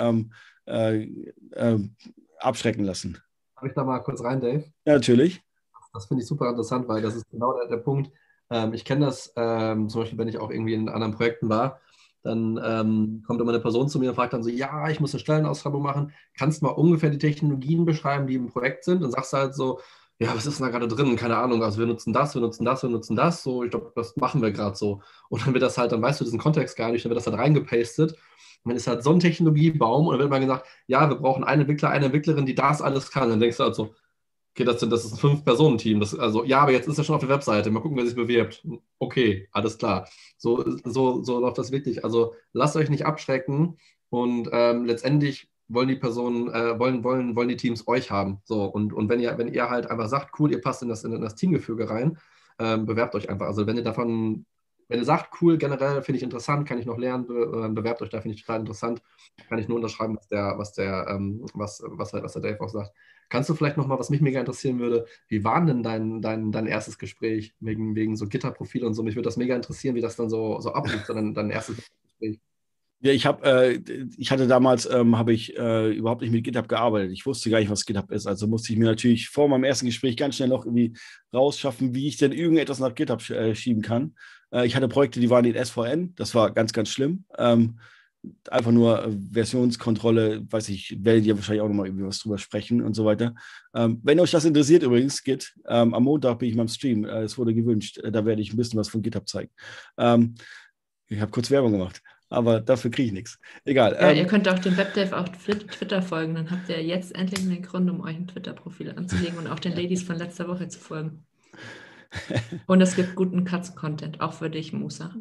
abschrecken lassen. Darf ich da mal kurz rein, Dave? Ja, natürlich. Das finde ich super interessant, weil das ist genau der Punkt. Ich kenne das zum Beispiel, wenn ich auch irgendwie in anderen Projekten war, dann kommt immer eine Person zu mir und fragt dann so, ja, ich muss eine Stellenausschreibung machen. Kannst du mal ungefähr die Technologien beschreiben, die im Projekt sind? Und sagst halt so, ja, was ist denn da gerade drin? Keine Ahnung, also wir nutzen das, wir nutzen das, wir nutzen das. So, ich glaube, das machen wir gerade so. Und dann wird das halt, dann weißt du diesen Kontext gar nicht, dann wird das halt reingepastet. Und dann ist halt so ein Technologiebaum und dann wird mal gesagt, ja, wir brauchen einen Entwickler, eine Entwicklerin, die das alles kann. Dann denkst du halt so, okay, das ist ein 5-Personen-Team. Also, ja, aber jetzt ist er schon auf der Webseite. Mal gucken, wer sich bewirbt. Okay, alles klar. So läuft das wirklich. Also lasst euch nicht abschrecken und letztendlich wollen die Personen, wollen die Teams euch haben. So, und wenn ihr halt einfach sagt, cool, ihr passt in das Teamgefüge rein, bewerbt euch einfach. Also wenn ihr sagt, cool, generell finde ich interessant, kann ich noch lernen, bewerbt euch da, finde ich total interessant. Kann ich nur unterschreiben, was der Dave auch sagt. Kannst du vielleicht nochmal, was mich mega interessieren würde, wie war denn dein erstes Gespräch wegen so GitHub-Profil und so? Mich würde das mega interessieren, wie das dann so ablief, so dein erstes Gespräch. Ja, ich hatte damals überhaupt nicht mit GitHub gearbeitet. Ich wusste gar nicht, was GitHub ist. Also musste ich mir natürlich vor meinem ersten Gespräch ganz schnell noch irgendwie rausschaffen, wie ich denn irgendetwas nach GitHub schieben kann. Ich hatte Projekte, die waren in SVN. Das war ganz, ganz schlimm. Einfach nur Versionskontrolle, weiß ich, werdet ihr wahrscheinlich auch nochmal irgendwie was drüber sprechen und so weiter. Wenn euch das interessiert übrigens, Git, am Montag bin ich beim Stream. Es wurde gewünscht. Da werde ich ein bisschen was von GitHub zeigen. Ich habe kurz Werbung gemacht. Aber dafür kriege ich nichts. Egal. Ja, ihr könnt auch dem WebDev auf Twitter folgen. Dann habt ihr jetzt endlich einen Grund, um euch ein Twitter-Profil anzulegen und auch den Ladies von letzter Woche zu folgen. Und es gibt guten Katzen-Content, auch für dich, Musa.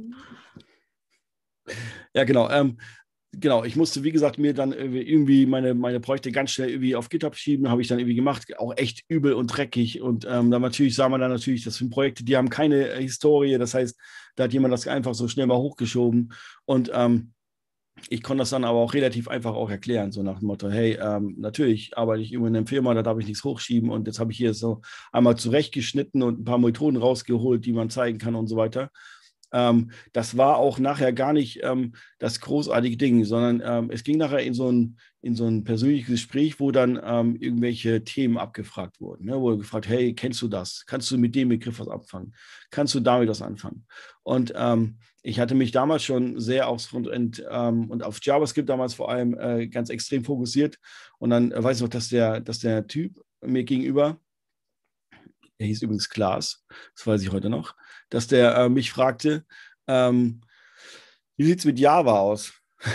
Ja, genau. Genau, ich musste, wie gesagt, mir dann irgendwie meine Projekte ganz schnell irgendwie auf GitHub schieben, habe ich dann irgendwie gemacht, auch echt übel und dreckig. Und dann natürlich sah man dann natürlich, das sind Projekte, die haben keine Historie. Das heißt, da hat jemand das einfach so schnell mal hochgeschoben. Und ich konnte das dann aber auch relativ einfach auch erklären, so nach dem Motto, hey, natürlich arbeite ich immer in einer Firma, da darf ich nichts hochschieben. Und jetzt habe ich hier so einmal zurechtgeschnitten und ein paar Methoden rausgeholt, die man zeigen kann und so weiter. Das war auch nachher gar nicht das großartige Ding, sondern es ging nachher in so ein persönliches Gespräch, wo dann irgendwelche Themen abgefragt wurden. Ne? Wurde gefragt, hey, kennst du das? Kannst du mit dem Begriff was anfangen? Kannst du damit was anfangen? Und ich hatte mich damals schon sehr aufs Frontend und auf JavaScript damals vor allem ganz extrem fokussiert. Und dann weiß ich noch, dass der Typ mir gegenüber, er hieß übrigens Klaas, das weiß ich heute noch, dass der mich fragte, wie sieht es mit Java aus?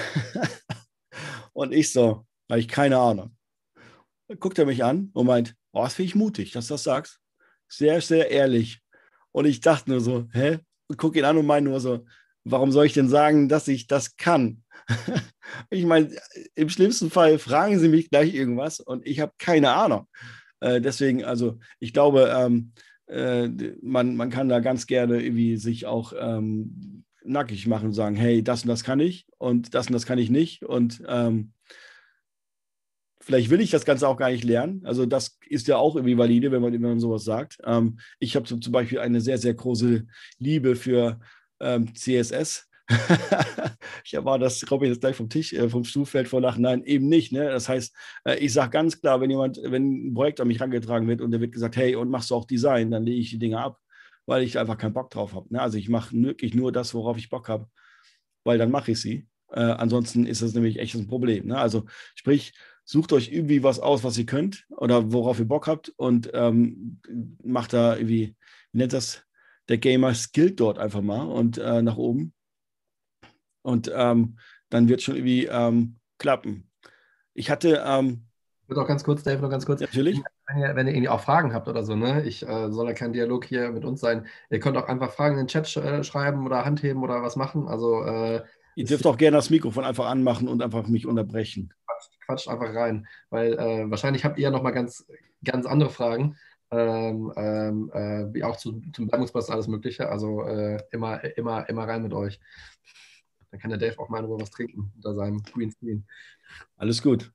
Und ich so, habe ich keine Ahnung. Dann guckt er mich an und meint, oh, das finde ich mutig, dass du das sagst. Sehr, sehr ehrlich. Und ich dachte nur so, hä? Und gucke ihn an und meine nur so, warum soll ich denn sagen, dass ich das kann? Ich meine, im schlimmsten Fall fragen sie mich gleich irgendwas und ich habe keine Ahnung. Deswegen, also ich glaube, man kann da ganz gerne irgendwie sich auch nackig machen und sagen, hey, das und das kann ich und das kann ich nicht. Und vielleicht will ich das Ganze auch gar nicht lernen. Also das ist ja auch irgendwie valide, wenn man sowas sagt. Ich habe zum Beispiel eine sehr, sehr große Liebe für CSS. Ich erwarte, dass Robin jetzt gleich vom Stuhl fällt vor Lachen. Nein, eben nicht. Ne? Das heißt, ich sage ganz klar, wenn ein Projekt an mich herangetragen wird und da wird gesagt, hey, und machst du auch Design, dann lege ich die Dinge ab, weil ich einfach keinen Bock drauf habe. Ne? Also ich mache wirklich nur das, worauf ich Bock habe, weil dann mache ich sie. Ansonsten ist das nämlich echt ein Problem. Ne? Also sprich, sucht euch irgendwie was aus, was ihr könnt oder worauf ihr Bock habt und macht da irgendwie, wie nennt das, der Gamer skillt dort einfach mal und nach oben. Und dann wird es schon irgendwie klappen. Ich hatte. Wird auch ganz kurz, Dave, noch ganz kurz. Natürlich. Wenn ihr irgendwie auch Fragen habt oder so, ne? Soll ja kein Dialog hier mit uns sein. Ihr könnt auch einfach Fragen in den Chat schreiben oder Handheben oder was machen. Also, ihr dürft auch gerne das Mikrofon einfach anmachen und einfach mich unterbrechen. Quatscht einfach rein, weil wahrscheinlich habt ihr ja nochmal ganz, ganz andere Fragen. Wie auch zum Werbungspost alles Mögliche. Also immer rein mit euch. Dann kann der Dave auch mal in Ruhe was trinken unter seinem Greenscreen. Alles gut.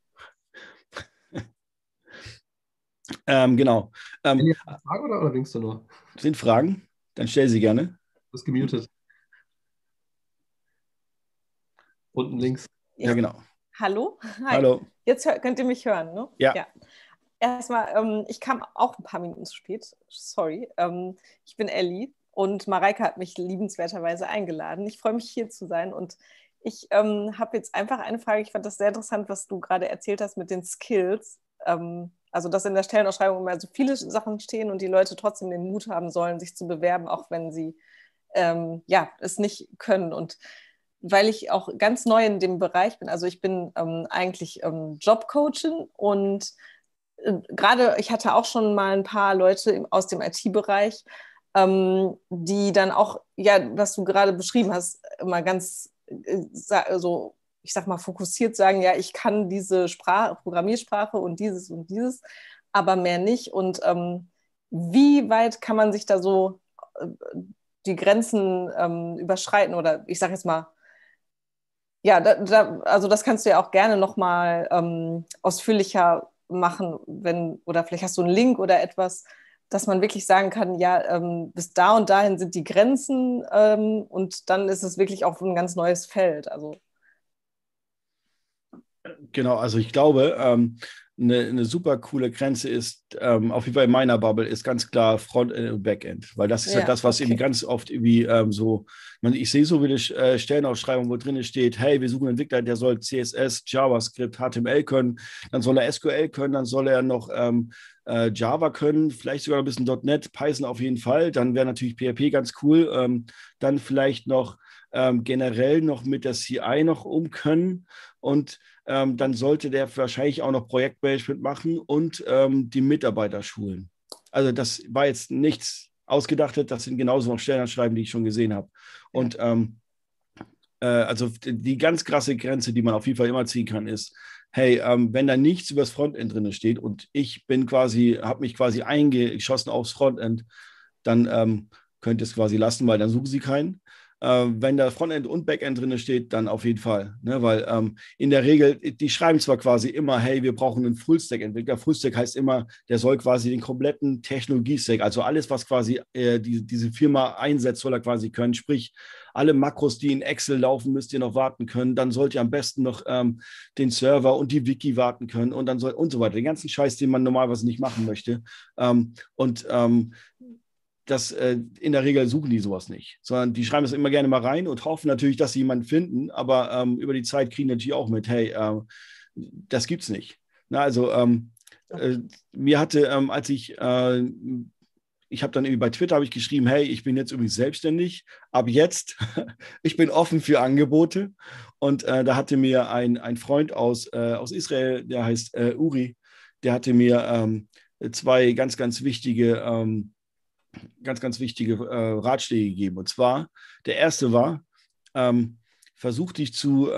Genau. Eine Frage oder winkst du nur? Sind Fragen? Dann stell sie gerne. Du bist gemutet. Unten links. Ja, genau. Hallo? Hi. Hallo. Jetzt könnt ihr mich hören, ne? Ja. Erstmal, ich kam auch ein paar Minuten zu spät. Sorry. Ich bin Elli und Mareike hat mich liebenswerterweise eingeladen. Ich freue mich, hier zu sein und ich habe jetzt einfach eine Frage. Ich fand das sehr interessant, was du gerade erzählt hast mit den Skills. Also, dass in der Stellenausschreibung immer so viele Sachen stehen und die Leute trotzdem den Mut haben sollen, sich zu bewerben, auch wenn sie es nicht können. Und weil ich auch ganz neu in dem Bereich bin, also ich bin eigentlich Jobcoachin und gerade ich hatte auch schon mal ein paar Leute aus dem IT-Bereich, die dann auch, ja, was du gerade beschrieben hast, immer ganz so, ich sag mal, fokussiert sagen, ja, ich kann diese Programmiersprache und dieses, aber mehr nicht. Und wie weit kann man sich da so die Grenzen überschreiten? Oder ich sage jetzt mal, ja, also das kannst du ja auch gerne nochmal ausführlicher machen, oder vielleicht hast du einen Link oder etwas, dass man wirklich sagen kann, ja, bis da und dahin sind die Grenzen und dann ist es wirklich auch ein ganz neues Feld. Also. Genau, also ich glaube, eine super coole Grenze ist, auf jeden Fall in meiner Bubble, ist ganz klar Frontend und Backend, weil das ist ja das, was irgendwie ganz oft irgendwie ich sehe so viele Stellenausschreibungen, wo drin steht, hey, wir suchen einen Entwickler, der soll CSS, JavaScript, HTML können, dann soll er SQL können, dann soll er noch Java können, vielleicht sogar ein bisschen .NET, Python auf jeden Fall, dann wäre natürlich PHP ganz cool, dann vielleicht noch generell noch mit der CI noch können und dann sollte der wahrscheinlich auch noch Projektmanagement machen und die Mitarbeiter schulen. Also das war jetzt nichts Ausgedachtes, das sind genauso noch Stellenanschreiben, die ich schon gesehen habe. Und also die ganz krasse Grenze, die man auf jeden Fall immer ziehen kann, ist, hey, wenn da nichts über das Frontend drin steht und ich habe mich quasi eingeschossen aufs Frontend, dann könnt ihr es quasi lassen, weil dann suchen sie keinen. Wenn da Frontend und Backend drin steht, dann auf jeden Fall. Ne? Weil in der Regel, die schreiben zwar quasi immer, hey, wir brauchen einen Full-Stack-Entwickler. Full-Stack heißt immer, der soll quasi den kompletten Technologie-Stack, also alles, was quasi diese Firma einsetzt, soll er quasi können. Sprich, alle Makros, die in Excel laufen, müsst ihr noch warten können. Dann sollt ihr am besten noch den Server und die Wiki warten können und dann und so weiter. Den ganzen Scheiß, den man normalerweise nicht machen möchte. In der Regel suchen die sowas nicht, sondern die schreiben es immer gerne mal rein und hoffen natürlich, dass sie jemanden finden, aber über die Zeit kriegen natürlich auch mit, hey, das gibt's nicht. Na, also mir hatte, als ich habe dann irgendwie bei Twitter geschrieben, hey, ich bin jetzt übrigens selbstständig, ab jetzt, ich bin offen für Angebote und da hatte mir ein Freund aus Israel, der heißt Uri, der hatte mir zwei ganz, ganz wichtige Ratschläge gegeben. Und zwar, der erste war, versuch dich zu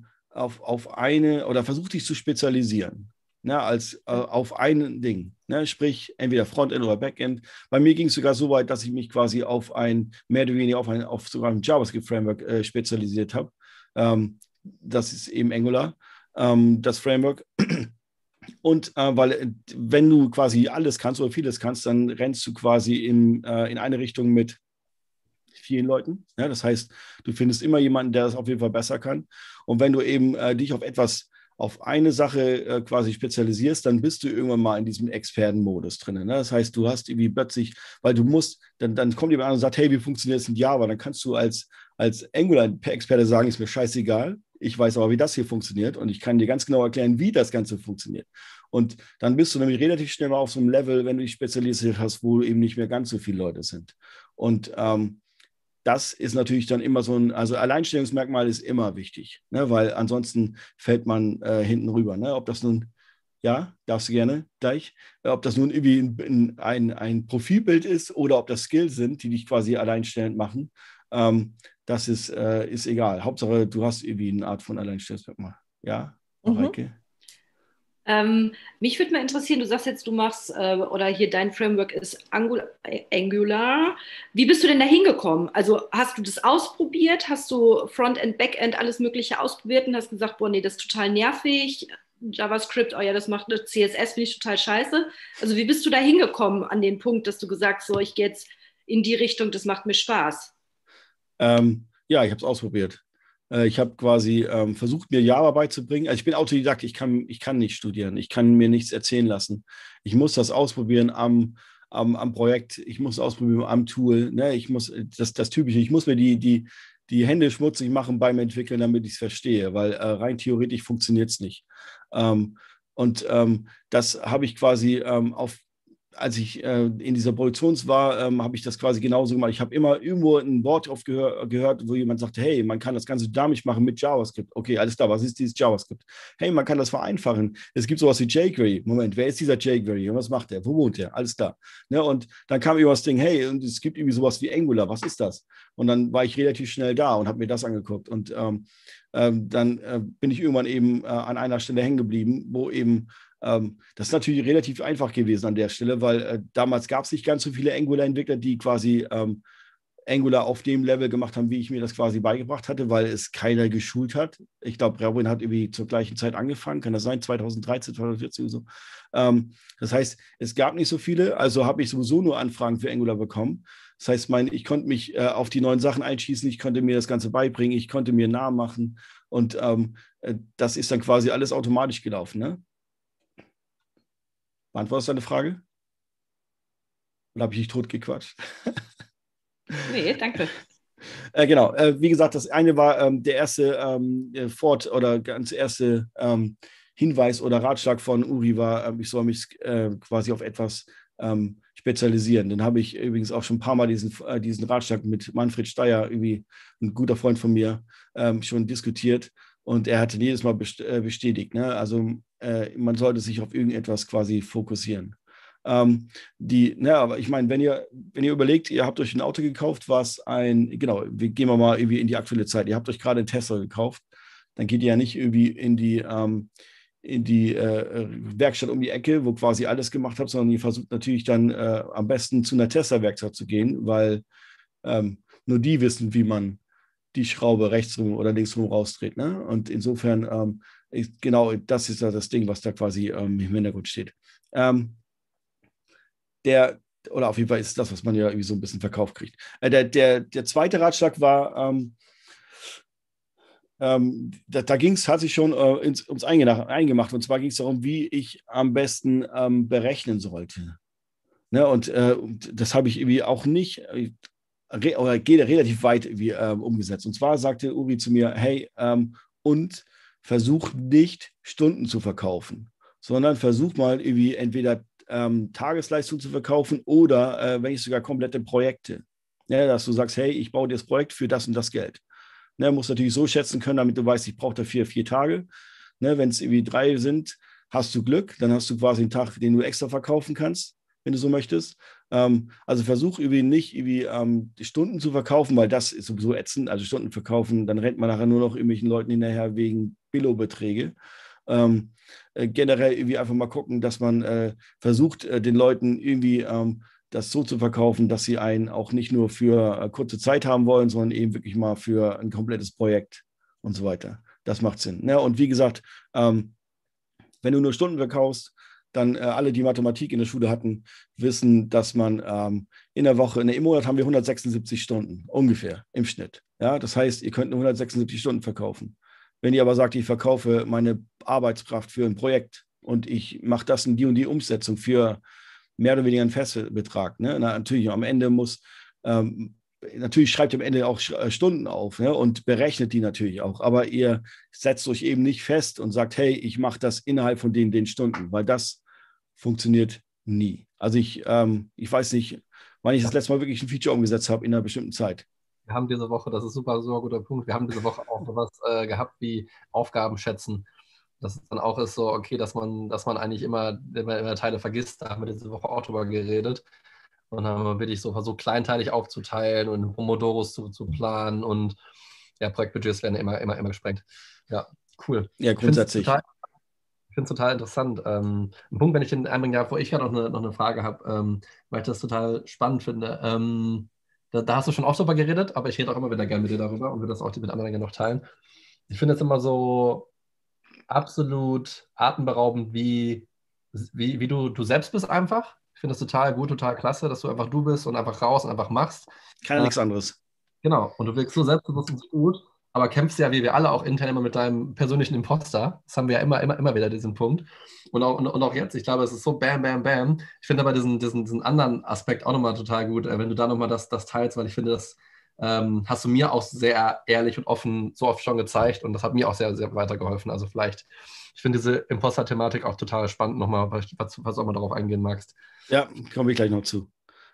spezialisieren. Ne, auf ein Ding. Ne, sprich, entweder Frontend oder Backend. Bei mir ging es sogar so weit, dass ich mich quasi mehr oder weniger auf sogar ein JavaScript-Framework spezialisiert habe. Das ist eben Angular, das Framework. Und weil, wenn du quasi alles kannst oder vieles kannst, dann rennst du quasi in eine Richtung mit vielen Leuten. Ja, das heißt, du findest immer jemanden, der das auf jeden Fall besser kann. Und wenn du eben dich auf eine Sache quasi spezialisierst, dann bist du irgendwann mal in diesem Expertenmodus drin. Ne? Das heißt, du hast irgendwie plötzlich, weil du musst, dann kommt jemand an und sagt, hey, wie funktioniert es in Java? Dann kannst du als Angular-Experte sagen, ist mir scheißegal. Ich weiß aber, wie das hier funktioniert und ich kann dir ganz genau erklären, wie das Ganze funktioniert. Und dann bist du nämlich relativ schnell mal auf so einem Level, wenn du dich spezialisiert hast, wo eben nicht mehr ganz so viele Leute sind. Und das ist natürlich dann immer also Alleinstellungsmerkmal ist immer wichtig, ne? Weil ansonsten fällt man hinten rüber. Ne? Ob das nun, ja, darfst du gerne gleich, ob das nun irgendwie ein Profilbild ist oder ob das Skills sind, die dich quasi alleinstellend machen, das ist egal. Hauptsache, du hast irgendwie eine Art von Alleinstellungsmerkmal. Ja, Mareike? Mich würde mal interessieren, du sagst jetzt, du machst, oder hier dein Framework ist Angular. Wie bist du denn da hingekommen? Also hast du das ausprobiert? Hast du Frontend, Backend, alles Mögliche ausprobiert und hast gesagt, boah, nee, das ist total nervig. JavaScript, oh ja, das macht CSS, finde ich total scheiße. Also wie bist du da hingekommen an den Punkt, dass du gesagt hast, so, ich gehe jetzt in die Richtung, das macht mir Spaß? Ja, ich habe es ausprobiert. Ich habe quasi versucht, mir Java beizubringen. Also ich bin Autodidakt, ich kann nicht studieren, ich kann mir nichts erzählen lassen. Ich muss das ausprobieren am Projekt, ich muss ausprobieren am Tool. Ne? Ich muss das Typische, ich muss mir die Hände schmutzig machen beim Entwickeln, damit ich es verstehe, weil rein theoretisch funktioniert es nicht. Das habe ich quasi als ich in dieser Produktion war, habe ich das quasi genauso gemacht. Ich habe immer irgendwo ein Wort drauf gehört, wo jemand sagte, hey, man kann das Ganze dynamisch machen mit JavaScript. Okay, alles klar, was ist dieses JavaScript? Hey, man kann das vereinfachen. Es gibt sowas wie jQuery. Moment, wer ist dieser jQuery und was macht der? Wo wohnt der? Alles klar. Ne, und dann kam immer das Ding, hey, und es gibt irgendwie sowas wie Angular. Was ist das? Und dann war ich relativ schnell da und habe mir das angeguckt. Und dann bin ich irgendwann eben an einer Stelle hängen geblieben, wo eben das ist natürlich relativ einfach gewesen an der Stelle, weil damals gab es nicht ganz so viele Angular-Entwickler, die quasi Angular auf dem Level gemacht haben, wie ich mir das quasi beigebracht hatte, weil es keiner geschult hat. Ich glaube, Robin hat irgendwie zur gleichen Zeit angefangen, kann das sein, 2013, 2014 oder so. Das heißt, es gab nicht so viele, also habe ich sowieso nur Anfragen für Angular bekommen. Das heißt, ich konnte mich auf die neuen Sachen einschießen, ich konnte mir das Ganze beibringen, ich konnte mir einen Namen machen und das ist dann quasi alles automatisch gelaufen, ne? Beantwortest du deine Frage? Oder habe ich dich totgequatscht? Nee, danke. Genau, wie gesagt, das eine war der erste ganz erste Hinweis oder Ratschlag von Uri war, ich soll mich quasi auf etwas spezialisieren. Dann habe ich übrigens auch schon ein paar Mal diesen Ratschlag mit Manfred Steyer, irgendwie ein guter Freund von mir, schon diskutiert. Und er hatte jedes Mal bestätigt. Ne? Also man sollte sich auf irgendetwas quasi fokussieren. Aber ich meine, wenn ihr überlegt, ihr habt euch ein Auto gekauft, wir gehen mal irgendwie in die aktuelle Zeit, ihr habt euch gerade einen Tesla gekauft, dann geht ihr ja nicht irgendwie in die Werkstatt um die Ecke, wo quasi alles gemacht habt, sondern ihr versucht natürlich dann am besten zu einer Tesla-Werkstatt zu gehen, weil nur die wissen, wie man die Schraube rechtsrum oder linksrum rausdreht. Ne? Und insofern, genau das ist ja das Ding, was da quasi im Hintergrund steht. Oder auf jeden Fall ist das, was man ja irgendwie so ein bisschen verkauft kriegt. Der zweite Ratschlag war, hat sich schon ums Eingemacht. Und zwar ging es darum, wie ich am besten berechnen sollte. Ne? Und das habe ich irgendwie auch nicht, oder geht relativ weit umgesetzt. Und zwar sagte Uri zu mir, hey, und versuch nicht Stunden zu verkaufen, sondern versuch mal irgendwie entweder Tagesleistung zu verkaufen oder wenn nicht sogar komplette Projekte. Ja, dass du sagst, hey, ich baue dir das Projekt für das und das Geld. Ne, musst natürlich so schätzen können, damit du weißt, ich brauche dafür 4 Tage. Ne, wenn es irgendwie 3 sind, hast du Glück, dann hast du quasi einen Tag, den du extra verkaufen kannst, wenn du so möchtest. Also versuch irgendwie nicht die Stunden zu verkaufen, weil das ist sowieso ätzend. Also Stunden verkaufen, dann rennt man nachher nur noch irgendwelchen Leuten hinterher wegen Billo-Beträge. Generell irgendwie einfach mal gucken, dass man versucht, den Leuten irgendwie das so zu verkaufen, dass sie einen auch nicht nur für kurze Zeit haben wollen, sondern eben wirklich mal für ein komplettes Projekt und so weiter. Das macht Sinn. Ne? Und wie gesagt, wenn du nur Stunden verkaufst, dann alle, die Mathematik in der Schule hatten, wissen, dass man im Monat haben wir 176 Stunden, ungefähr im Schnitt. Ja, das heißt, ihr könnt nur 176 Stunden verkaufen. Wenn ihr aber sagt, ich verkaufe meine Arbeitskraft für ein Projekt und ich mache das in die und die Umsetzung für mehr oder weniger einen Festbetrag, ne? Natürlich, am Ende natürlich schreibt ihr am Ende auch Stunden auf, ne? Und berechnet die natürlich auch. Aber ihr setzt euch eben nicht fest und sagt, hey, ich mache das innerhalb von den Stunden, weil das funktioniert nie. Also ich weiß nicht, wann ich das letzte Mal wirklich ein Feature umgesetzt habe in einer bestimmten Zeit. Wir haben diese Woche, das ist super guter Punkt, wir haben diese Woche auch sowas gehabt wie Aufgaben schätzen. Das dann auch ist so, okay, dass man eigentlich immer Teile vergisst. Da haben wir diese Woche auch drüber geredet. Und dann haben wir wirklich so versucht, kleinteilig aufzuteilen und Pomodoros zu planen. Und ja, Projektbudgets werden immer gesprengt. Ja, cool. Ja, grundsätzlich. Ich finde es total interessant. Ein Punkt, wenn ich den einbringen darf, wo ich gerade noch eine Frage habe, weil ich das total spannend finde. Da hast du schon oft drüber geredet, aber ich rede auch immer wieder gerne mit dir darüber und will das auch mit anderen gerne noch teilen. Ich finde es immer so absolut atemberaubend, wie du selbst bist einfach. Ich finde das total gut, total klasse, dass du einfach du bist und einfach raus und einfach machst. Kann ja nichts anderes. Genau, und du wirkst so selbstbewusst und so gut, aber kämpfst ja, wie wir alle, auch intern immer mit deinem persönlichen Imposter. Das haben wir ja immer wieder, diesen Punkt. Und auch jetzt, ich glaube, es ist so bam, bam, bam. Ich finde aber diesen anderen Aspekt auch nochmal total gut, wenn du da nochmal das teilst, weil ich finde, das hast du mir auch sehr ehrlich und offen so oft schon gezeigt und das hat mir auch sehr, sehr weitergeholfen. Also vielleicht, ich finde diese Imposter-Thematik auch total spannend nochmal, falls du auch mal darauf eingehen magst. Ja, komme ich gleich noch zu.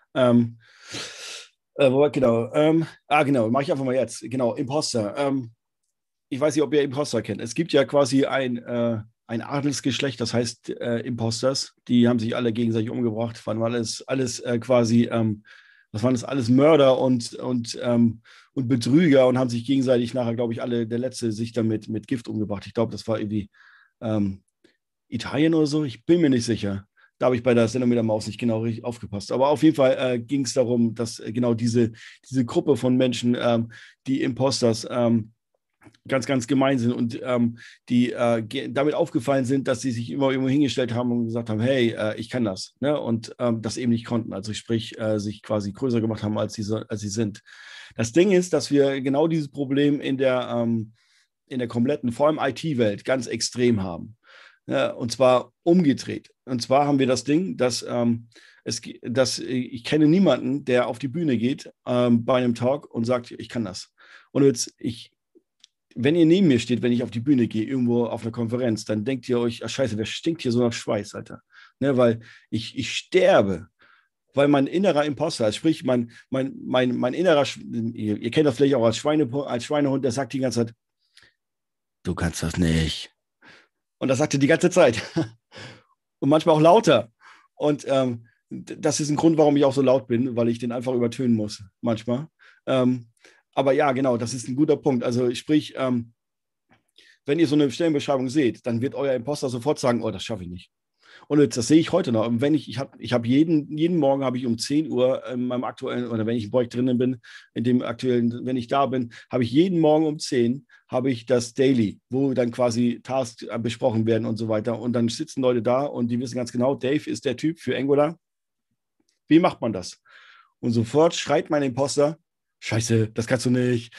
Genau, mache ich einfach mal jetzt. Genau, Imposter. Ich weiß nicht, ob ihr Imposter kennt. Es gibt ja quasi ein Adelsgeschlecht, das heißt Imposters. Die haben sich alle gegenseitig umgebracht. Waren alles quasi, was waren das alles? Mörder und Betrüger und haben sich gegenseitig nachher, glaube ich, der Letzte sich dann mit Gift umgebracht. Ich glaube, das war irgendwie Italien oder so. Ich bin mir nicht sicher. Da habe ich bei der Sendung mit der Maus nicht genau richtig aufgepasst. Aber auf jeden Fall ging es darum, dass genau diese Gruppe von Menschen, die Imposters, ganz, ganz gemein sind und die damit aufgefallen sind, dass sie sich immer irgendwo hingestellt haben und gesagt haben, hey, ich kann das. Ne? Und das eben nicht konnten. Also sprich, sich quasi größer gemacht haben, als sie sind. Das Ding ist, dass wir genau dieses Problem in der kompletten, vor allem IT-Welt, ganz extrem haben. Ja, und zwar umgedreht. Und zwar haben wir das Ding, dass ich kenne niemanden, der auf die Bühne geht bei einem Talk und sagt, ich kann das. Und jetzt, wenn ihr neben mir steht, wenn ich auf die Bühne gehe, irgendwo auf einer Konferenz, dann denkt ihr euch, ach scheiße, wer stinkt hier so nach Schweiß, Alter? Ne, weil ich sterbe, weil mein innerer Imposter, sprich mein innerer, ihr kennt das vielleicht auch als Schweinehund, der sagt die ganze Zeit, du kannst das nicht. Und das sagt er die ganze Zeit. Und manchmal auch lauter. Und das ist ein Grund, warum ich auch so laut bin, weil ich den einfach übertönen muss, manchmal. Aber ja, genau, das ist ein guter Punkt. Also sprich, wenn ihr so eine Stellenbeschreibung seht, dann wird euer Imposter sofort sagen, oh, das schaffe ich nicht. Und jetzt, das sehe ich heute noch. Und wenn ich habe jeden Morgen habe ich um 10 Uhr in meinem aktuellen, oder wenn ich im Projekt drinnen bin, in dem aktuellen, wenn ich da bin, habe ich jeden Morgen um 10 habe ich das Daily, wo dann quasi Tasks besprochen werden und so weiter. Und dann sitzen Leute da und die wissen ganz genau, Dave ist der Typ für Angular. Wie macht man das? Und sofort schreit mein Imposter, Scheiße, das kannst du nicht.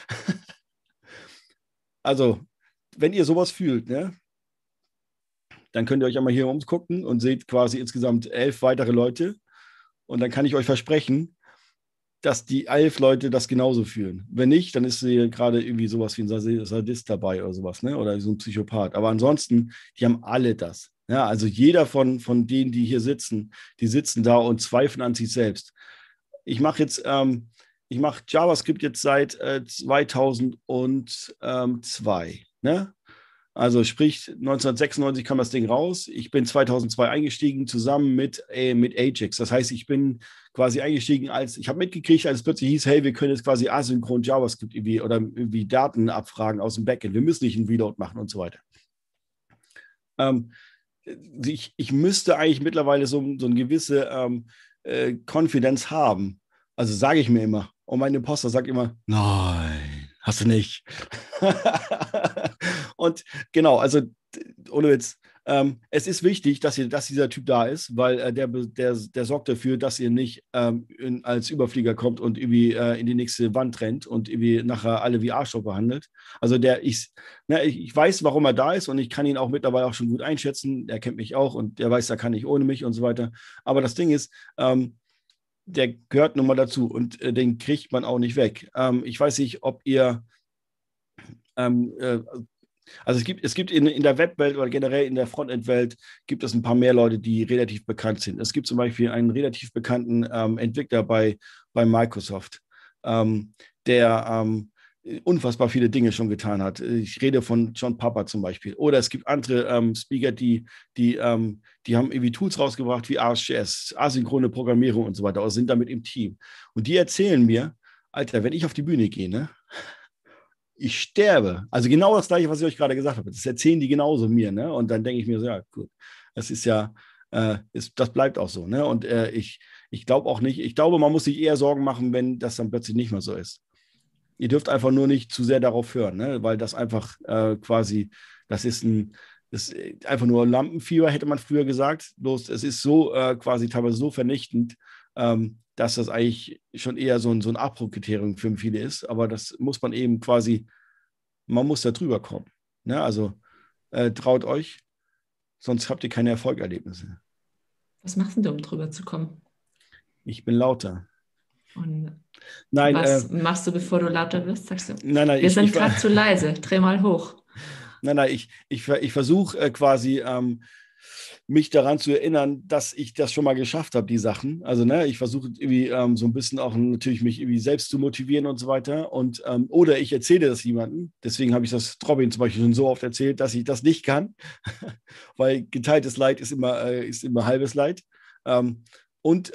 Also, wenn ihr sowas fühlt, ne, dann könnt ihr euch einmal hier umgucken und seht quasi insgesamt 11 weitere Leute. Und dann kann ich euch versprechen, dass die 11 Leute das genauso fühlen. Wenn nicht, dann ist hier gerade irgendwie sowas wie ein Sadist dabei oder sowas, ne? Oder so ein Psychopath. Aber ansonsten, die haben alle das. Ja, also jeder von denen, die hier sitzen, die sitzen da und zweifeln an sich selbst. Ich mache JavaScript jetzt seit 2002. Ne? Also sprich, 1996 kam das Ding raus. Ich bin 2002 eingestiegen, zusammen mit Ajax. Das heißt, ich bin quasi eingestiegen, ich habe mitgekriegt, als es plötzlich hieß, hey, wir können jetzt quasi asynchron JavaScript irgendwie Daten abfragen aus dem Backend. Wir müssen nicht einen Reload machen und so weiter. Ich müsste eigentlich mittlerweile so eine gewisse Confidence haben. Also sage ich mir immer. Und mein Imposter sagt immer, nein, hast du nicht. Und genau, also ohne Witz, es ist wichtig, dass dieser Typ da ist, weil der sorgt dafür, dass ihr nicht als Überflieger kommt und irgendwie in die nächste Wand rennt und irgendwie nachher alle wie Arschloch behandelt. Also ich weiß, warum er da ist und ich kann ihn auch mittlerweile auch schon gut einschätzen. Er kennt mich auch und der weiß, da kann ich ohne mich und so weiter. Aber das Ding ist, der gehört nun mal dazu und den kriegt man auch nicht weg. Ich weiß nicht, ob ihr also es gibt in der Webwelt oder generell in der Frontend-Welt gibt es ein paar mehr Leute, die relativ bekannt sind. Es gibt zum Beispiel einen relativ bekannten Entwickler bei Microsoft, der unfassbar viele Dinge schon getan hat. Ich rede von John Papa zum Beispiel. Oder es gibt andere Speaker, die haben irgendwie Tools rausgebracht wie ArcGIS, asynchrone Programmierung und so weiter, oder sind damit im Team. Und die erzählen mir, Alter, wenn ich auf die Bühne gehe, ne? Ich sterbe. Also genau das Gleiche, was ich euch gerade gesagt habe. Das erzählen die genauso mir. Ne? Und dann denke ich mir so, ja, gut, das ist ja, das bleibt auch so. Ne? Und ich glaube auch nicht, ich glaube, man muss sich eher Sorgen machen, wenn das dann plötzlich nicht mehr so ist. Ihr dürft einfach nur nicht zu sehr darauf hören, ne? Weil das einfach quasi, das ist einfach nur Lampenfieber, hätte man früher gesagt. Bloß es ist so quasi teilweise so vernichtend, dass das eigentlich schon eher so ein Abbruchkriterium für viele ist. Aber das muss man eben quasi, man muss da drüber kommen. Ne? Also traut euch, sonst habt ihr keine Erfolgserlebnisse. Was machst du, um drüber zu kommen? Ich bin lauter. Und nein, was machst du, bevor du lauter wirst? Sagst du, nein, wir sind gerade zu leise, dreh mal hoch. Nein, ich versuche quasi mich daran zu erinnern, dass ich das schon mal geschafft habe, die Sachen. Also ne, ich versuche irgendwie so ein bisschen auch natürlich mich irgendwie selbst zu motivieren und so weiter. Und oder ich erzähle das jemandem. Deswegen habe ich das Robin zum Beispiel schon so oft erzählt, dass ich das nicht kann, weil geteiltes Leid ist immer halbes Leid. Und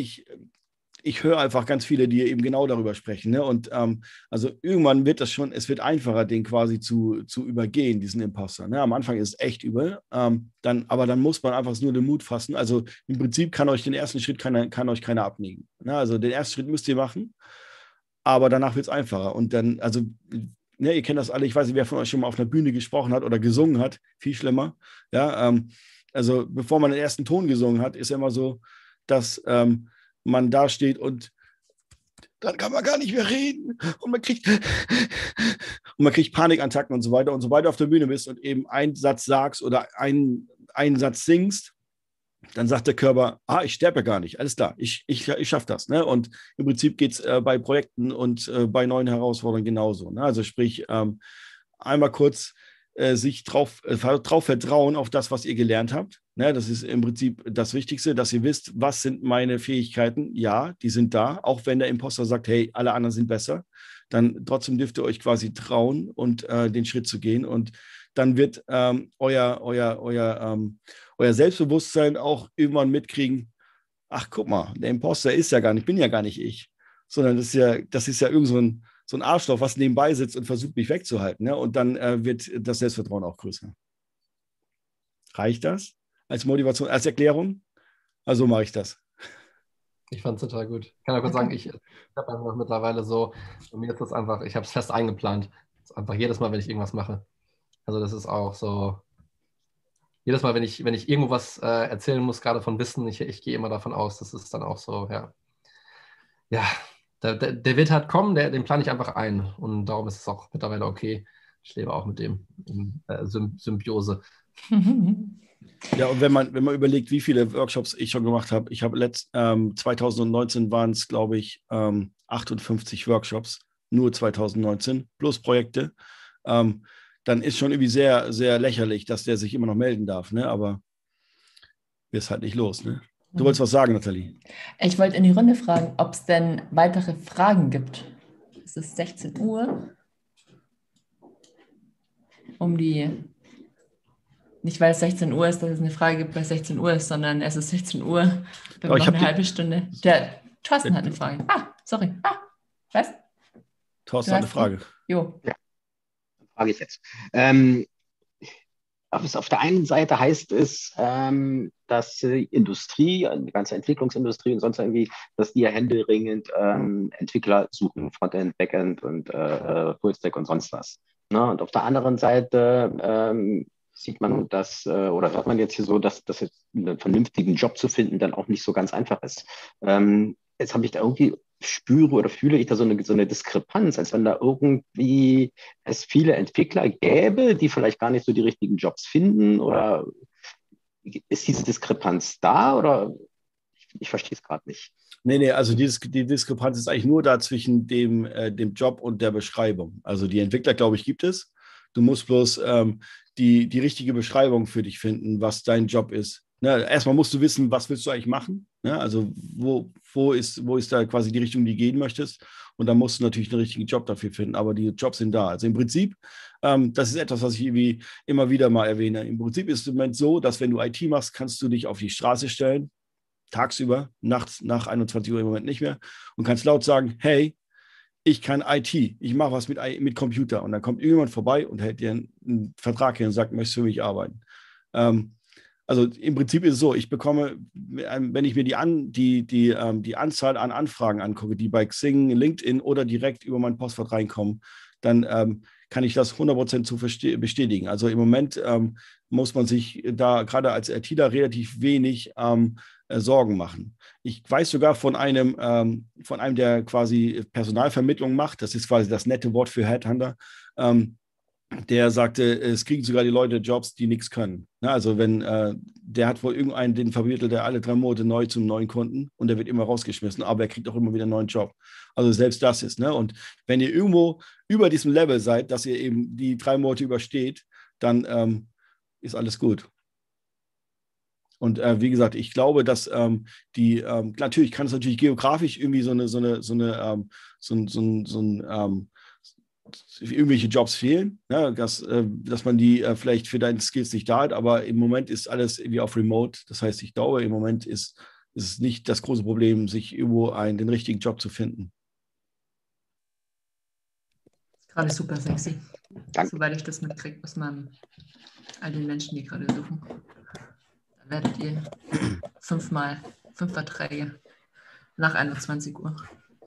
ich höre einfach ganz viele, die eben genau darüber sprechen. Ne? Und also irgendwann wird es wird einfacher, den quasi zu übergehen, diesen Imposter. Ne? Am Anfang ist es echt übel, aber dann muss man einfach nur den Mut fassen. Also im Prinzip kann euch den ersten Schritt kann euch keiner abnehmen. Ne? Also den ersten Schritt müsst ihr machen, aber danach wird es einfacher. Und dann, also, ne, ihr kennt das alle, ich weiß nicht, wer von euch schon mal auf einer Bühne gesprochen hat oder gesungen hat, viel schlimmer. Ja, also bevor man den ersten Ton gesungen hat, ist ja immer so, dass man da steht und dann kann man gar nicht mehr reden und man kriegt Panikattacken und so weiter. Und sobald du auf der Bühne bist und eben einen Satz sagst oder einen Satz singst, dann sagt der Körper, ich sterbe gar nicht, alles klar, ich schaffe das. Ne? Und im Prinzip geht es bei Projekten und bei neuen Herausforderungen genauso. Ne? Also sprich, einmal kurz sich drauf vertrauen auf das, was ihr gelernt habt. Ne, das ist im Prinzip das Wichtigste, dass ihr wisst, was sind meine Fähigkeiten. Ja, die sind da, auch wenn der Imposter sagt, hey, alle anderen sind besser. Dann trotzdem dürft ihr euch quasi trauen und den Schritt zu gehen. Und dann wird euer Selbstbewusstsein auch irgendwann mitkriegen, ach, guck mal, der Imposter bin ja gar nicht ich, sondern das ist ja irgend so ein Arschloch, was nebenbei sitzt und versucht, mich wegzuhalten. Ne? Und dann wird das Selbstvertrauen auch größer. Reicht das als Motivation, als Erklärung? Also mache ich das. Ich fand es total gut. Ich kann ja kurz sagen, ich habe einfach mittlerweile so, bei mir ist das einfach, ich habe es fest eingeplant. Das ist einfach jedes Mal, wenn ich irgendwas mache. Also das ist auch so, jedes Mal, wenn ich irgendwo was erzählen muss, gerade von Wissen, ich gehe immer davon aus, das ist dann auch so, ja, der wird halt kommen, den plane ich einfach ein. Und darum ist es auch mittlerweile okay. Ich lebe auch mit dem in Symbiose. Ja, und wenn man überlegt, wie viele Workshops ich schon gemacht habe, ich habe 2019 waren es, glaube ich, 58 Workshops, nur 2019, plus Projekte. Dann ist schon irgendwie sehr, sehr lächerlich, dass der sich immer noch melden darf, ne? Aber wir ist halt nicht los, ne? Du wolltest was sagen, Nathalie? Ich wollte in die Runde fragen, ob es denn weitere Fragen gibt. Es ist 16 Uhr. Nicht weil es 16 Uhr ist, dass es eine Frage gibt, weil es 16 Uhr ist, sondern es ist 16 Uhr. Wir haben noch eine halbe Stunde. Der Thorsten hat eine Frage. Sorry. Was? Thorsten hat eine Frage. Jo. Ja, frage ich jetzt. Auf der einen Seite heißt es, dass die Industrie, die ganze Entwicklungsindustrie und sonst irgendwie, dass die ja händeringend Entwickler suchen, Frontend, Backend und Fullstack und sonst was. Ne? Und auf der anderen Seite sieht man das oder hört man jetzt hier so, dass das jetzt einen vernünftigen Job zu finden dann auch nicht so ganz einfach ist. Jetzt habe ich da irgendwie spüre oder fühle ich da so eine Diskrepanz, als wenn da irgendwie es viele Entwickler gäbe, die vielleicht gar nicht so die richtigen Jobs finden, oder ist diese Diskrepanz da, oder ich verstehe es gerade nicht. Nee, also die Diskrepanz ist eigentlich nur da zwischen dem Job und der Beschreibung. Also die Entwickler, glaube ich, gibt es. Du musst bloß die richtige Beschreibung für dich finden, was dein Job ist. Ne, erstmal musst du wissen, was willst du eigentlich machen? Ne, also wo ist da quasi die Richtung, die du gehen möchtest? Und dann musst du natürlich einen richtigen Job dafür finden. Aber die Jobs sind da. Also im Prinzip, das ist etwas, was ich irgendwie immer wieder mal erwähne. Im Prinzip ist es im Moment so, dass wenn du IT machst, kannst du dich auf die Straße stellen, tagsüber, nachts nach 21 Uhr im Moment nicht mehr, und kannst laut sagen, hey, ich kann IT, ich mache was mit Computer. Und dann kommt irgendjemand vorbei und hält dir einen Vertrag hin und sagt, möchtest du für mich arbeiten? Also im Prinzip ist es so, ich bekomme, wenn ich mir die Anzahl an Anfragen angucke, die bei Xing, LinkedIn oder direkt über mein Postfach reinkommen, dann kann ich das 100% bestätigen. Also im Moment muss man sich da gerade als ITler relativ wenig Sorgen machen. Ich weiß sogar von einem, der quasi Personalvermittlung macht, das ist quasi das nette Wort für Headhunter, der sagte, es kriegen sogar die Leute Jobs, die nichts können. Na, also der hat wohl irgendeinen, den vermittelt er alle 3 Monate neu zum neuen Kunden, und der wird immer rausgeschmissen, aber er kriegt auch immer wieder einen neuen Job. Also selbst das ist, ne? Und wenn ihr irgendwo über diesem Level seid, dass ihr eben die 3 Monate übersteht, dann ist alles gut. Und wie gesagt, ich glaube, dass natürlich kann es natürlich geografisch irgendwie irgendwelche Jobs fehlen, ne, dass man die vielleicht für deine Skills nicht da hat, aber im Moment ist alles irgendwie auf Remote. Das heißt, ich glaube, im Moment ist es nicht das große Problem, sich irgendwo den richtigen Job zu finden. Gerade super sexy. Danke. Soweit ich das mitkriege, aus all den Menschen, die gerade suchen. Da werdet ihr 5 Verträge nach 21 Uhr.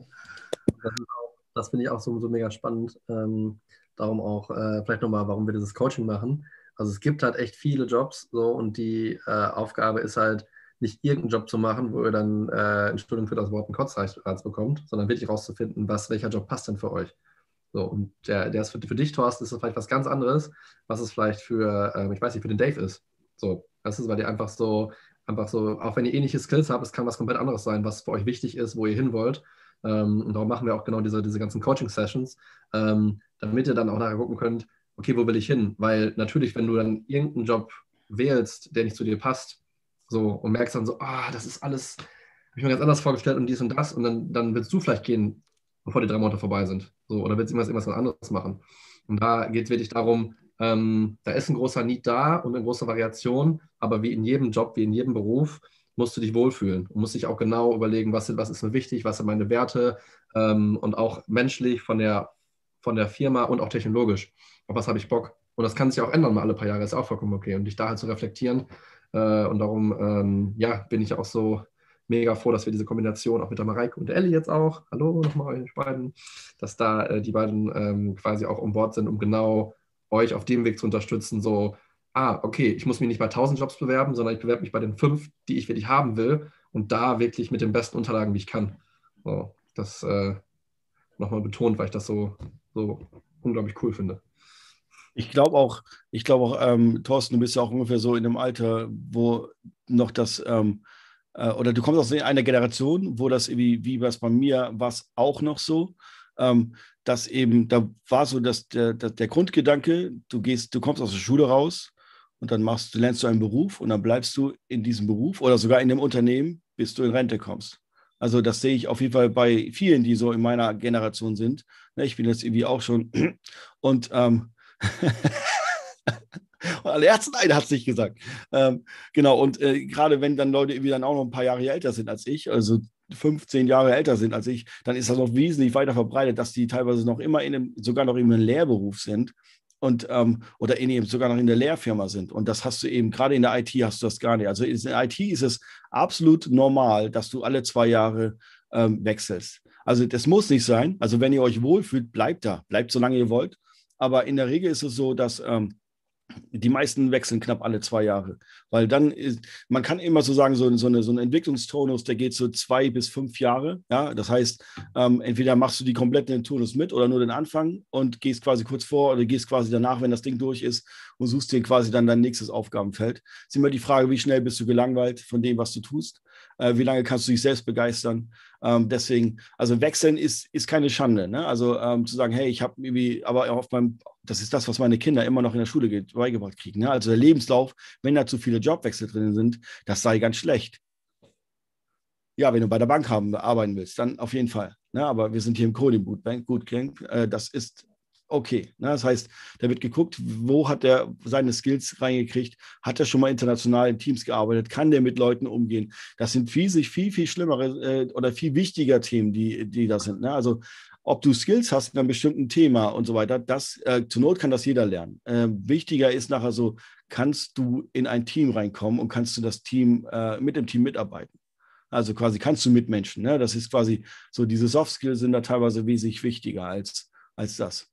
Das finde ich auch so mega spannend. Darum auch vielleicht nochmal, warum wir dieses Coaching machen. Also es gibt halt echt viele Jobs so, und die Aufgabe ist halt, nicht irgendeinen Job zu machen, wo ihr dann, Entschuldigung für das Wort, einen Kotzreiz bekommt, sondern wirklich rauszufinden, welcher Job passt denn für euch. So, und der ist für dich, Thorsten, ist das vielleicht was ganz anderes, was es vielleicht für, ich weiß nicht, für den Dave ist. So, das ist, weil ihr einfach so, auch wenn ihr ähnliche Skills habt, es kann was komplett anderes sein, was für euch wichtig ist, wo ihr hin wollt. Und darum machen wir auch genau diese ganzen Coaching-Sessions, damit ihr dann auch nachher gucken könnt, okay, wo will ich hin? Weil natürlich, wenn du dann irgendeinen Job wählst, der nicht zu dir passt, so, und merkst dann so, das ist alles, habe ich mir ganz anders vorgestellt und dies und das, und dann willst du vielleicht gehen, bevor die 3 Monate vorbei sind. So, oder willst du irgendwas anderes machen? Und da geht es wirklich darum, da ist ein großer Need da und eine große Variation, aber wie in jedem Job, wie in jedem Beruf, musst du dich wohlfühlen und musst dich auch genau überlegen, was ist mir wichtig, was sind meine Werte, und auch menschlich von der Firma und auch technologisch. Auf was habe ich Bock? Und das kann sich auch ändern mal alle paar Jahre, ist auch vollkommen okay. Und dich da halt zu reflektieren. Und darum bin ich auch so mega froh, dass wir diese Kombination auch mit der Mareike und der Elli jetzt auch, hallo nochmal euch beiden, dass da die beiden quasi auch on Board sind, um genau euch auf dem Weg zu unterstützen, so, okay, ich muss mich nicht bei 1000 Jobs bewerben, sondern ich bewerbe mich bei den 5, die ich wirklich haben will, und da wirklich mit den besten Unterlagen, wie ich kann. So, das nochmal betont, weil ich das so unglaublich cool finde. Ich glaube auch, Thorsten, du bist ja auch ungefähr so in einem Alter, wo noch das, oder du kommst aus einer Generation, wo das irgendwie, wie was bei mir war es auch noch so, dass eben, da war so der Grundgedanke, du kommst aus der Schule raus und dann lernst du einen Beruf und dann bleibst du in diesem Beruf oder sogar in dem Unternehmen, bis du in Rente kommst. Also das sehe ich auf jeden Fall bei vielen, die so in meiner Generation sind. Ich bin jetzt irgendwie auch schon und alle Ärzte, nein, hat es nicht gesagt. Genau, und gerade wenn dann Leute irgendwie dann auch noch ein paar Jahre älter sind als ich, also 15 Jahre älter sind als ich, dann ist das noch wesentlich weiter verbreitet, dass die teilweise noch immer sogar noch in einem Lehrberuf sind und oder sogar noch in der Lehrfirma sind. Und das hast du eben, gerade in der IT hast du das gar nicht. Also in der IT ist es absolut normal, dass du alle 2 Jahre wechselst. Also das muss nicht sein. Also wenn ihr euch wohlfühlt, bleibt da. Bleibt so lange ihr wollt. Aber in der Regel ist es so, dass Die meisten wechseln knapp alle 2 Jahre, weil dann man kann immer so sagen, so ein Entwicklungstonus, der geht so 2 bis 5 Jahre. Ja? Das heißt, entweder machst du die kompletten Turnus mit oder nur den Anfang und gehst quasi kurz vor oder gehst quasi danach, wenn das Ding durch ist und suchst dir quasi dann dein nächstes Aufgabenfeld. Es ist immer die Frage, wie schnell bist du gelangweilt von dem, was du tust? Wie lange kannst du dich selbst begeistern? Deswegen, also wechseln ist keine Schande. Ne? Also zu sagen, hey, ich habe irgendwie, aber auf meinem, das ist das, was meine Kinder immer noch in der Schule beigebracht kriegen. Ne? Also der Lebenslauf, wenn da zu viele Jobwechsel drin sind, das sei ganz schlecht. Ja, wenn du bei der Bank arbeiten willst, dann auf jeden Fall. Ne? Aber wir sind hier im Coding Bootcamp. Das ist okay. Ne? Das heißt, da wird geguckt, wo hat er seine Skills reingekriegt? Hat er schon mal international in Teams gearbeitet? Kann der mit Leuten umgehen? Das sind viel schlimmere oder viel wichtiger Themen, die da sind. Ne? Also ob du Skills hast in einem bestimmten Thema und so weiter, zur Not kann das jeder lernen. Wichtiger ist nachher so, kannst du in ein Team reinkommen und kannst du das Team mit dem Team mitarbeiten? Also quasi kannst du mitmenschen. Ne? Das ist quasi so, diese Soft Skills sind da teilweise wesentlich wichtiger als das.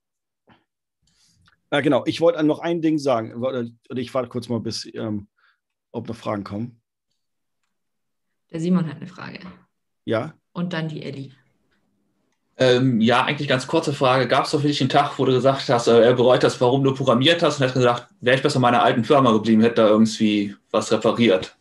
Genau, ich wollte noch ein Ding sagen. Oder ich warte kurz mal, bis ob noch Fragen kommen. Der Simon hat eine Frage. Ja? Und dann die Elli. Ja, eigentlich ganz kurze Frage. Gab es doch für dich einen Tag, wo du gesagt hast, er bereut das, warum du programmiert hast und hast gesagt, wäre ich besser in meiner alten Firma geblieben, hätte da irgendwie was repariert?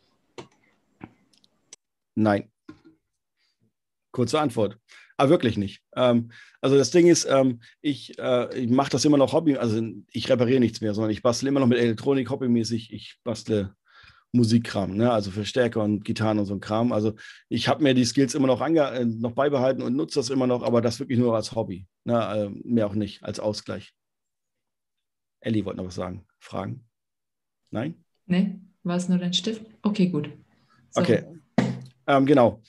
Nein. Kurze Antwort. Aber wirklich nicht. Also das Ding ist, ich mache das immer noch Hobby, also ich repariere nichts mehr, sondern ich bastle immer noch mit Elektronik hobbymäßig. Ich bastle Musikkram, ne? Also Verstärker und Gitarren und so ein Kram. Also ich habe mir die Skills immer noch beibehalten und nutze das immer noch, aber das wirklich nur als Hobby. Ne? Mehr auch nicht, als Ausgleich. Elli wollte noch was sagen. Fragen? Nein? Nee, war es nur dein Stift? Okay, gut. So. Okay. Genau.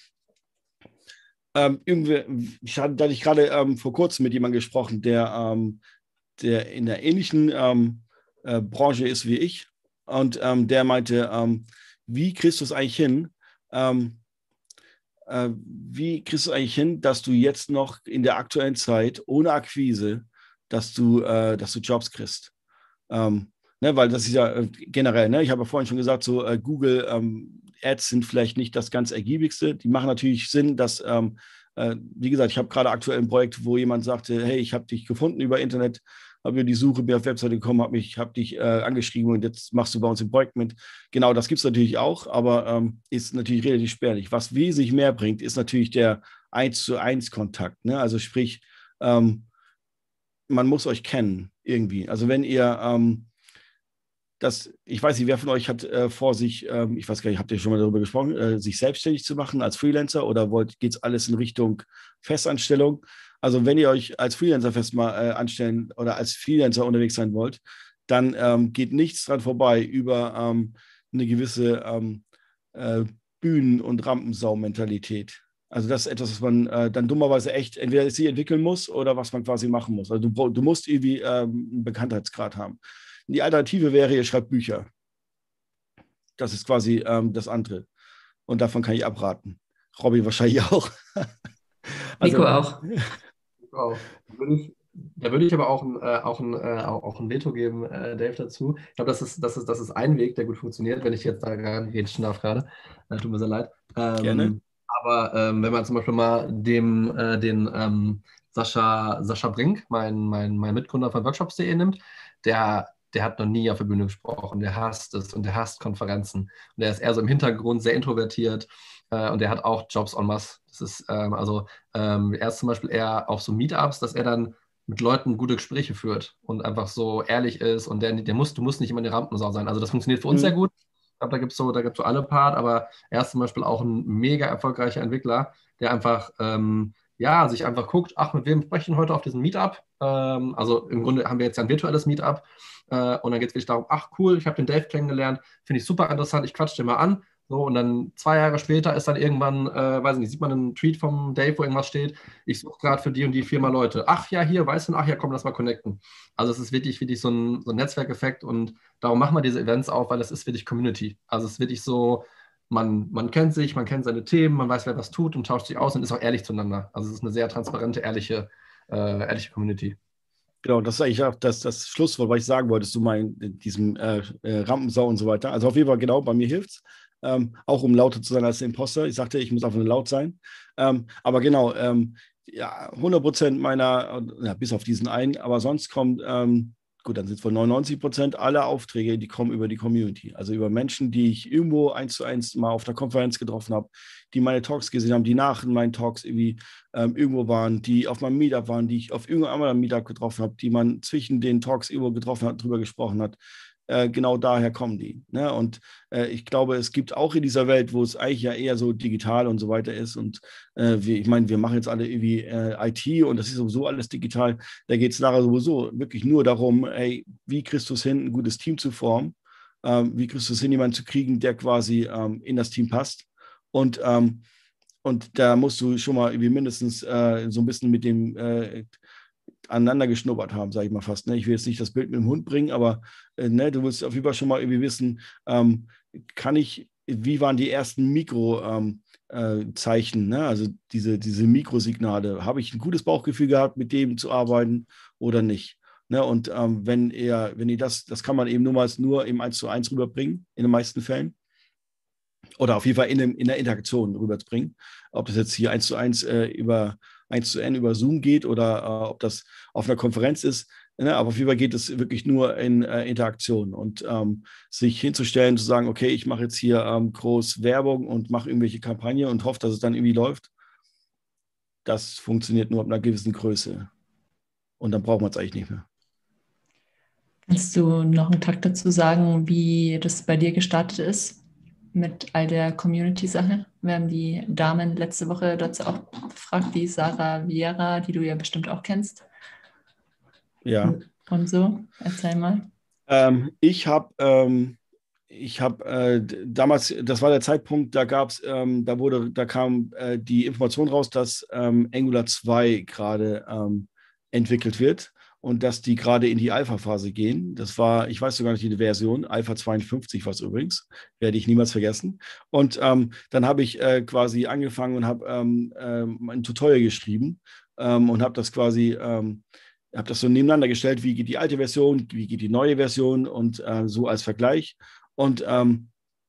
Ich hatte gerade vor kurzem mit jemandem gesprochen, der in der ähnlichen Branche ist wie ich. Und der meinte, wie kriegst du es eigentlich hin? Wie kriegst du es eigentlich hin, dass du jetzt noch in der aktuellen Zeit ohne Akquise, dass du Jobs kriegst? Ne, weil das ist ja generell, ne? Ich habe ja vorhin schon gesagt, so Google Ads sind vielleicht nicht das ganz ergiebigste. Die machen natürlich Sinn, dass, wie gesagt, ich habe gerade aktuell ein Projekt, wo jemand sagte, hey, ich habe dich gefunden über Internet, habe über die Suche, bin auf Webseite gekommen, habe dich angeschrieben und jetzt machst du bei uns im Projekt mit. Genau, das gibt es natürlich auch, aber ist natürlich relativ spärlich. Was wesentlich mehr bringt, ist natürlich der 1:1 Kontakt. Ne? Also sprich, man muss euch kennen irgendwie. Also wenn ihr ich weiß nicht, wer von euch hat vor sich, ich weiß gar nicht, habt ihr schon mal darüber gesprochen, sich selbstständig zu machen als Freelancer oder geht es alles in Richtung Festanstellung? Also wenn ihr euch als Freelancer anstellen oder als Freelancer unterwegs sein wollt, dann geht nichts dran vorbei über eine gewisse Bühnen- und Rampensau-Mentalität. Also das ist etwas, was man dann dummerweise echt entweder sie entwickeln muss oder was man quasi machen muss. Also du musst irgendwie einen Bekanntheitsgrad haben. Die Alternative wäre, ihr schreibt Bücher. Das ist quasi das andere. Und davon kann ich abraten. Robby wahrscheinlich auch. Also, Nico auch. Wow. Da würde ich aber auch ein Veto geben, Dave, dazu. Ich glaube, das ist ein Weg, der gut funktioniert, wenn ich jetzt da reinreden darf gerade. Tut mir sehr leid. Gerne. Aber wenn man zum Beispiel mal den Sascha Brink, mein Mitgründer von Workshops.de nimmt, der hat noch nie auf der Bühne gesprochen, der hasst es und der hasst Konferenzen. Und der ist eher so im Hintergrund sehr introvertiert und der hat auch Jobs en masse. Das ist er ist zum Beispiel eher auf so Meetups, dass er dann mit Leuten gute Gespräche führt und einfach so ehrlich ist und du musst nicht immer eine Rampensau sein. Also das funktioniert für uns sehr gut. Ich glaube, da gibt es so alle Part, aber er ist zum Beispiel auch ein mega erfolgreicher Entwickler, der einfach sich einfach guckt, ach, mit wem spreche ich heute auf diesem Meetup? Also im Grunde haben wir jetzt ja ein virtuelles Meetup und dann geht es wirklich darum, ach cool, ich habe den Dave kennengelernt, finde ich super interessant, ich quatsche den mal an. So, und dann 2 Jahre später ist dann irgendwann, weiß ich nicht, sieht man einen Tweet vom Dave, wo irgendwas steht, ich suche gerade für die und die Firma Leute. Ach ja, hier, weißt du, ach ja, komm, lass mal connecten. Also es ist wirklich so ein Netzwerkeffekt und darum machen wir diese Events auf, weil es ist wirklich Community. Also es ist wirklich so, man kennt sich, man kennt seine Themen, man weiß, wer was tut und tauscht sich aus und ist auch ehrlich zueinander. Also es ist eine sehr transparente, ehrliche Community. Genau, das ist eigentlich auch das Schlusswort, was ich sagen wollte, du mein, diesem Rampensau und so weiter. Also auf jeden Fall, genau, bei mir hilft es. Auch um lauter zu sein als der Imposter. Ich sagte, ich muss einfach nur laut sein. Aber genau, ja, 100% meiner, ja, bis auf diesen einen, aber sonst kommt, gut, dann sind es wohl 99% aller Aufträge, die kommen über die Community. Also über Menschen, die ich irgendwo 1:1 mal auf der Konferenz getroffen habe, die meine Talks gesehen haben, die nach meinen Talks irgendwie irgendwo waren, die auf meinem Meetup waren, die ich auf irgendeinem anderen Meetup getroffen habe, die man zwischen den Talks irgendwo getroffen hat, drüber gesprochen hat. Genau daher kommen die. Ne? Und ich glaube, es gibt auch in dieser Welt, wo es eigentlich ja eher so digital und so weiter ist und ich meine, wir machen jetzt alle irgendwie IT und das ist sowieso alles digital. Da geht es nachher sowieso wirklich nur darum, ey, wie kriegst du es hin, ein gutes Team zu formen? Wie kriegst du es hin, jemanden zu kriegen, der quasi in das Team passt? Und da musst du schon mal irgendwie mindestens so ein bisschen mit dem aneinander geschnuppert haben, sage ich mal fast. Ne? Ich will jetzt nicht das Bild mit dem Hund bringen, aber ne, du willst auf jeden Fall schon mal irgendwie wissen, wie waren die ersten Mikrozeichen, ne? Also diese Mikrosignale. Habe ich ein gutes Bauchgefühl gehabt, mit dem zu arbeiten oder nicht? Ne? Und wenn ihr das kann man eben nur im 1:1 rüberbringen, in den meisten Fällen. Oder auf jeden Fall in der Interaktion rüberbringen. Ob das jetzt hier 1:1 über 1:N über Zoom geht oder ob das auf einer Konferenz ist. Ne? Aber auf jeden Fall geht es wirklich nur in Interaktion. Und sich hinzustellen, zu sagen, okay, ich mache jetzt hier groß Werbung und mache irgendwelche Kampagnen und hoffe, dass es dann irgendwie läuft, das funktioniert nur ab einer gewissen Größe. Und dann braucht man es eigentlich nicht mehr. Kannst du noch einen Takt dazu sagen, wie das bei dir gestartet ist? Mit all der Community-Sache. Wir haben die Damen letzte Woche dazu auch befragt, die Sarah Vieira, die du ja bestimmt auch kennst. Ja. Und so, erzähl mal. Ich habe damals, das war der Zeitpunkt, da kam die Information raus, dass Angular 2 gerade entwickelt wird und dass die gerade in die Alpha-Phase gehen. Das war, ich weiß sogar nicht die Version, Alpha 52 war es übrigens, werde ich niemals vergessen. Und dann habe ich quasi angefangen und habe ein Tutorial geschrieben und habe das quasi habe das so nebeneinander gestellt, wie geht die alte Version, wie geht die neue Version und so als Vergleich. Und dann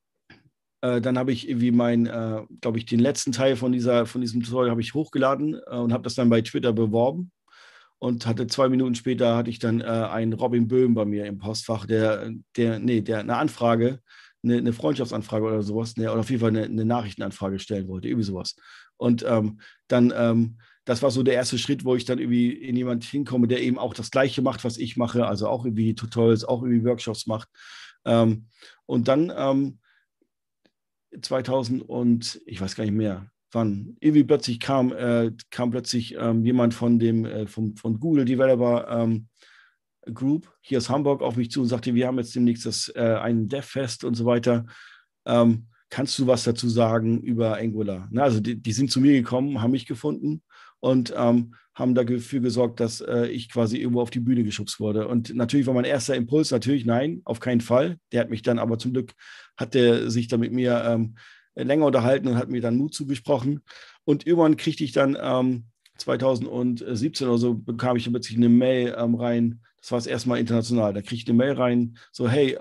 habe ich irgendwie glaube ich, den letzten Teil von diesem Tutorial habe ich hochgeladen und habe das dann bei Twitter beworben. Und hatte 2 Minuten später hatte ich dann einen Robin Böhm bei mir im Postfach, der eine Anfrage, eine Freundschaftsanfrage oder sowas, oder auf jeden Fall eine Nachrichtenanfrage stellen wollte, irgendwie sowas. Und dann das war so der erste Schritt, wo ich dann irgendwie in jemand hinkomme, der eben auch das Gleiche macht, was ich mache, also auch irgendwie Tutorials, auch irgendwie Workshops macht. Und dann 2000 und ich weiß gar nicht mehr, wann, irgendwie plötzlich kam plötzlich jemand von von Google Developer Group hier aus Hamburg auf mich zu und sagte, wir haben jetzt demnächst ein Dev-Fest und so weiter. Kannst du was dazu sagen über Angular? Na, also die sind zu mir gekommen, haben mich gefunden und haben dafür gesorgt, dass ich quasi irgendwo auf die Bühne geschubst wurde. Und natürlich war mein erster Impuls, natürlich nein, auf keinen Fall. Der hat mich dann aber zum Glück, hat der sich dann mit mir länger unterhalten und hat mir dann Mut zugesprochen. Und irgendwann kriegte ich dann 2017 oder so, bekam ich plötzlich eine Mail rein. Das war das erste Mal international. Da kriegte ich eine Mail rein, so hey,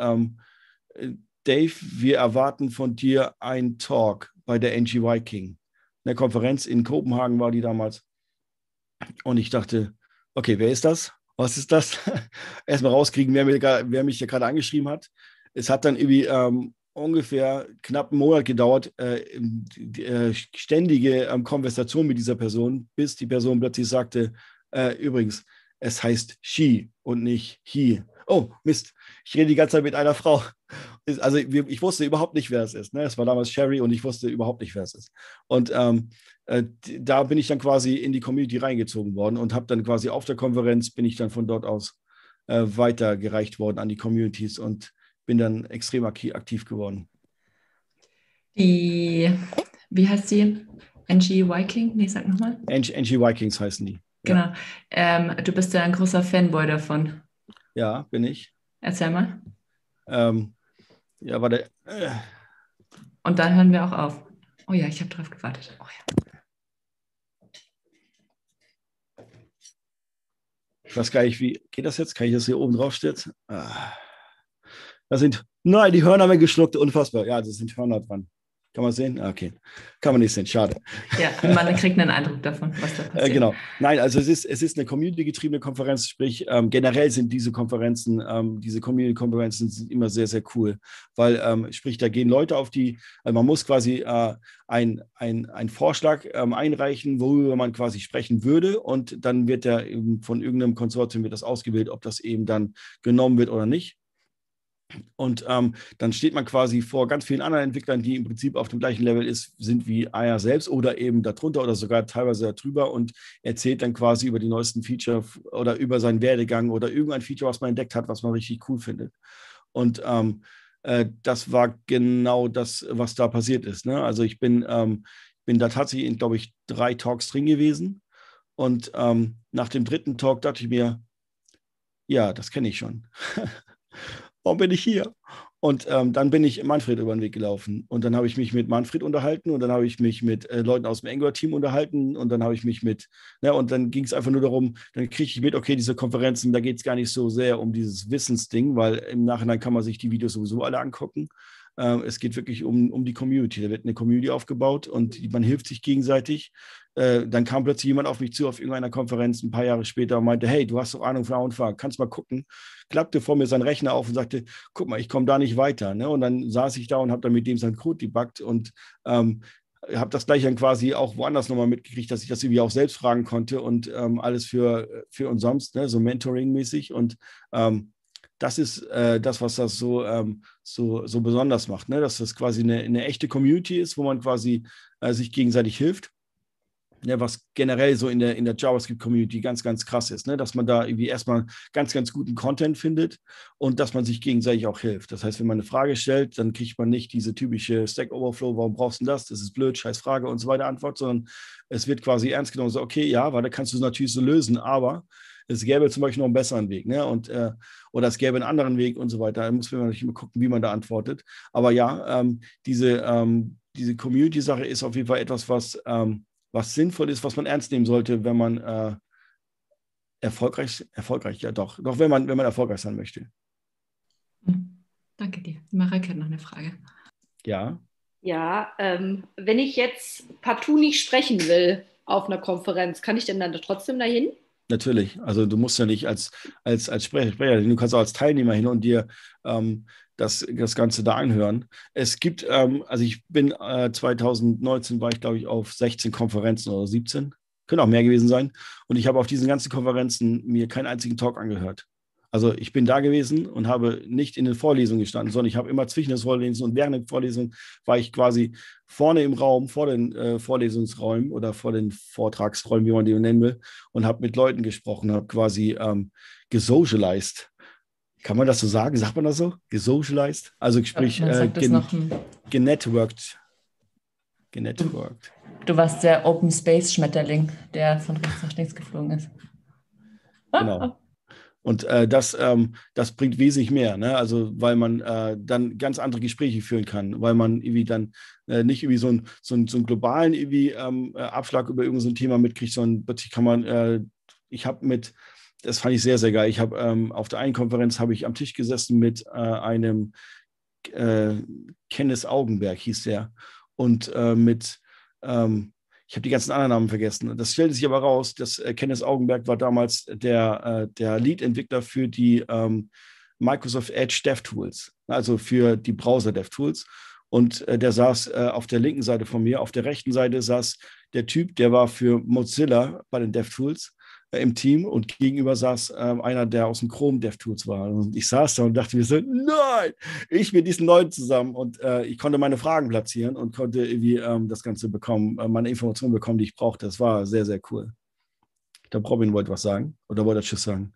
Dave, wir erwarten von dir einen Talk bei der NG Viking. Eine Konferenz in Kopenhagen war die damals. Und ich dachte, okay, wer ist das? Was ist das? Erstmal rauskriegen, wer mich da gerade angeschrieben hat. Es hat dann irgendwie ungefähr knapp einen Monat gedauert, ständige Konversation mit dieser Person, bis die Person plötzlich sagte, übrigens, es heißt she und nicht he. Oh, Mist, ich rede die ganze Zeit mit einer Frau. Also ich wusste überhaupt nicht, wer es ist. Ne? Es war damals Sherry und ich wusste überhaupt nicht, wer es ist. Und da bin ich dann quasi in die Community reingezogen worden und habe dann quasi auf der Konferenz, bin ich dann von dort aus weitergereicht worden an die Communities und bin dann extrem aktiv geworden. Wie heißt die? NG Viking? Nee, sag nochmal. NG Vikings heißen die. Genau. Ja. Du bist ja ein großer Fanboy davon. Ja, bin ich. Erzähl mal. Ja, warte. Und dann hören wir auch auf. Oh ja, ich habe drauf gewartet. Oh ja. Ich weiß gar nicht, wie geht das jetzt? Kann ich das hier oben draufstellen? Nein, die Hörner haben wir geschluckt, unfassbar. Ja, das sind Hörner dran. Kann man sehen? Okay. Kann man nicht sehen, schade. Ja, man kriegt einen Eindruck davon, was da passiert. Genau. Nein, also es ist eine community-getriebene Konferenz, sprich generell sind diese Konferenzen, diese Community-Konferenzen sind immer sehr, sehr cool, weil sprich, da gehen Leute auf die, also man muss quasi einen Vorschlag einreichen, worüber man quasi sprechen würde und dann wird der eben von irgendeinem Konsortium wird das ausgewählt, ob das eben dann genommen wird oder nicht. Und dann steht man quasi vor ganz vielen anderen Entwicklern, die im Prinzip auf dem gleichen Level sind wie Aya selbst oder eben darunter oder sogar teilweise darüber und erzählt dann quasi über die neuesten Feature oder über seinen Werdegang oder irgendein Feature, was man entdeckt hat, was man richtig cool findet. Und das war genau das, was da passiert ist. Ne? Also ich bin da tatsächlich in, glaube ich, 3 Talks drin gewesen und nach dem 3. Talk dachte ich mir, ja, das kenne ich schon. Warum bin ich hier? Und dann bin ich Manfred über den Weg gelaufen. Und dann habe ich mich mit Manfred unterhalten und dann habe ich mich mit Leuten aus dem Angular-Team unterhalten und dann habe ich mich und dann ging es einfach nur darum, dann kriege ich mit, okay, diese Konferenzen, da geht es gar nicht so sehr um dieses Wissensding, weil im Nachhinein kann man sich die Videos sowieso alle angucken. Es geht wirklich um die Community. Da wird eine Community aufgebaut und man hilft sich gegenseitig. Dann kam plötzlich jemand auf mich zu auf irgendeiner Konferenz ein paar Jahre später und meinte, hey, du hast doch Ahnung von A&V, kannst mal gucken. Klappte vor mir seinen Rechner auf und sagte, guck mal, ich komme da nicht weiter. Ne? Und dann saß ich da und habe dann mit dem seinen Code debuggt und habe das gleich dann quasi auch woanders nochmal mitgekriegt, dass ich das irgendwie auch selbst fragen konnte und alles für umsonst, ne? So Mentoring-mäßig. Und das ist das, was das so besonders macht, ne? Dass das quasi eine echte Community ist, wo man quasi sich gegenseitig hilft. Ja, was generell so in der JavaScript-Community ganz, ganz krass ist, ne? Dass man da irgendwie erstmal ganz, ganz guten Content findet und dass man sich gegenseitig auch hilft. Das heißt, wenn man eine Frage stellt, dann kriegt man nicht diese typische Stack Overflow, warum brauchst du das? Das ist blöd, scheiß Frage und so weiter Antwort, sondern es wird quasi ernst genommen, so, okay, ja, weil da kannst du es natürlich so lösen, aber es gäbe zum Beispiel noch einen besseren Weg, ne? Oder es gäbe einen anderen Weg und so weiter. Da muss man natürlich immer gucken, wie man da antwortet. Aber ja, diese Community-Sache ist auf jeden Fall etwas, was sinnvoll ist, was man ernst nehmen sollte, wenn man erfolgreich, ja doch, wenn man erfolgreich sein möchte. Danke dir. Mareike hat noch eine Frage. Ja. Ja, wenn ich jetzt partout nicht sprechen will auf einer Konferenz, kann ich denn dann trotzdem dahin? Natürlich. Also du musst ja nicht als Sprecher, du kannst auch als Teilnehmer hin und dir das Ganze da anhören. Es gibt, also ich bin 2019 war ich, glaube ich, auf 16 Konferenzen oder 17. Können auch mehr gewesen sein. Und ich habe auf diesen ganzen Konferenzen mir keinen einzigen Talk angehört. Also ich bin da gewesen und habe nicht in den Vorlesungen gestanden, sondern ich habe immer zwischen den Vorlesungen und während der Vorlesung war ich quasi vorne im Raum, vor den Vorlesungsräumen oder vor den Vortragsräumen, wie man die nennen will, und habe mit Leuten gesprochen, habe quasi gesocialized. Kann man das so sagen? Sagt man das so? Gesocialized? Also sprich, genetworked. Du warst der Open Space Schmetterling, der von rechts nach links geflogen ist. Genau. Und das bringt wesentlich mehr, ne? Also weil man dann ganz andere Gespräche führen kann, weil man irgendwie dann nicht irgendwie so einen globalen irgendwie Abschlag über irgendein so Thema mitkriegt, sondern plötzlich kann man, das fand ich sehr, sehr geil. Ich habe auf der einen Konferenz habe ich am Tisch gesessen mit einem Kenneth Augenberg hieß der und ich habe die ganzen anderen Namen vergessen. Das stellte sich aber raus, dass Kenneth Augenberg war damals der Lead-Entwickler für die Microsoft Edge DevTools, also für die Browser DevTools. Und der saß auf der linken Seite von mir. Auf der rechten Seite saß der Typ, der war für Mozilla bei den DevTools im Team und gegenüber saß einer, der aus dem Chrome DevTools war. Und ich saß da und dachte mir so, nein, ich mit diesen Leuten zusammen und ich konnte meine Fragen platzieren und konnte irgendwie das Ganze bekommen, meine Informationen bekommen, die ich brauchte. Das war sehr, sehr cool. Ich glaube, Robin wollte was sagen oder wollte Tschüss sagen?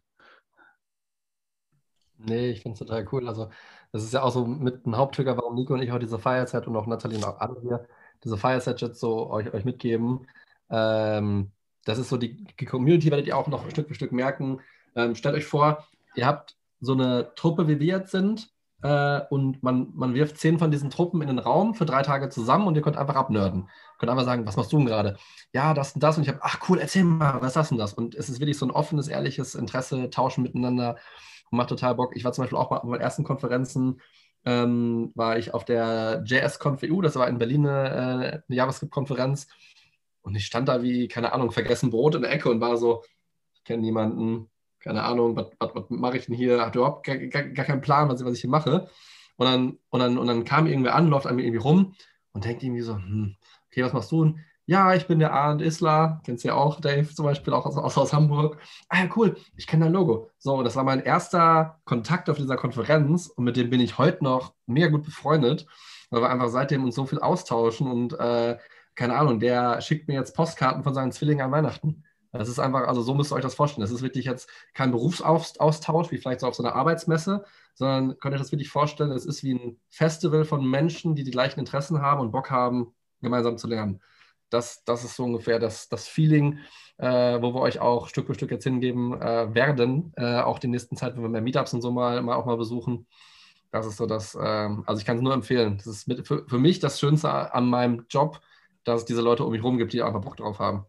Nee, ich finde es total cool. Also das ist ja auch so mit ein Haupttrigger, warum Nico und ich heute diese Fireside und auch Nathalie und auch alle hier diese Fireside jetzt so euch mitgeben. Das ist so die Community, werdet ihr auch noch Stück für Stück merken. Stellt euch vor, ihr habt so eine Truppe, wie wir jetzt sind, und man wirft 10 von diesen Truppen in den Raum für 3 Tage zusammen und ihr könnt einfach abnörden. Ihr könnt einfach sagen, was machst du denn gerade? Ja, das und das. Und ich habe, ach cool, erzähl mal, was ist das und das? Und es ist wirklich so ein offenes, ehrliches Interesse, Tauschen miteinander und macht total Bock. Ich war zum Beispiel auch bei meinen ersten Konferenzen, war ich auf der JS-Conf.eu, das war in Berlin eine JavaScript-Konferenz. Und ich stand da wie, keine Ahnung, vergessen Brot in der Ecke und war so, ich kenne niemanden, keine Ahnung, was mache ich denn hier? Habe überhaupt gar keinen Plan, was ich hier mache. Und dann kam irgendwer an, läuft an mir irgendwie rum und denkt irgendwie so, okay, was machst du denn? Ja, ich bin der Arndt Isler, kennst du ja auch, Dave zum Beispiel, auch aus Hamburg. Ah ja, cool, ich kenne dein Logo. So, und das war mein erster Kontakt auf dieser Konferenz und mit dem bin ich heute noch mega gut befreundet, weil wir einfach seitdem uns so viel austauschen und keine Ahnung, der schickt mir jetzt Postkarten von seinen Zwillingen an Weihnachten. Das ist einfach, also so müsst ihr euch das vorstellen. Das ist wirklich jetzt kein Berufsaustausch, wie vielleicht so auf so einer Arbeitsmesse, sondern könnt ihr euch das wirklich vorstellen, es ist wie ein Festival von Menschen, die die gleichen Interessen haben und Bock haben, gemeinsam zu lernen. Das ist so ungefähr das Feeling, wo wir euch auch Stück für Stück jetzt hingeben werden, auch die nächsten Zeit, wenn wir mehr Meetups und so auch mal besuchen. Das ist so das, also ich kann es nur empfehlen. Das ist für mich das Schönste an meinem Job, dass es diese Leute um mich herum gibt, die einfach Bock drauf haben.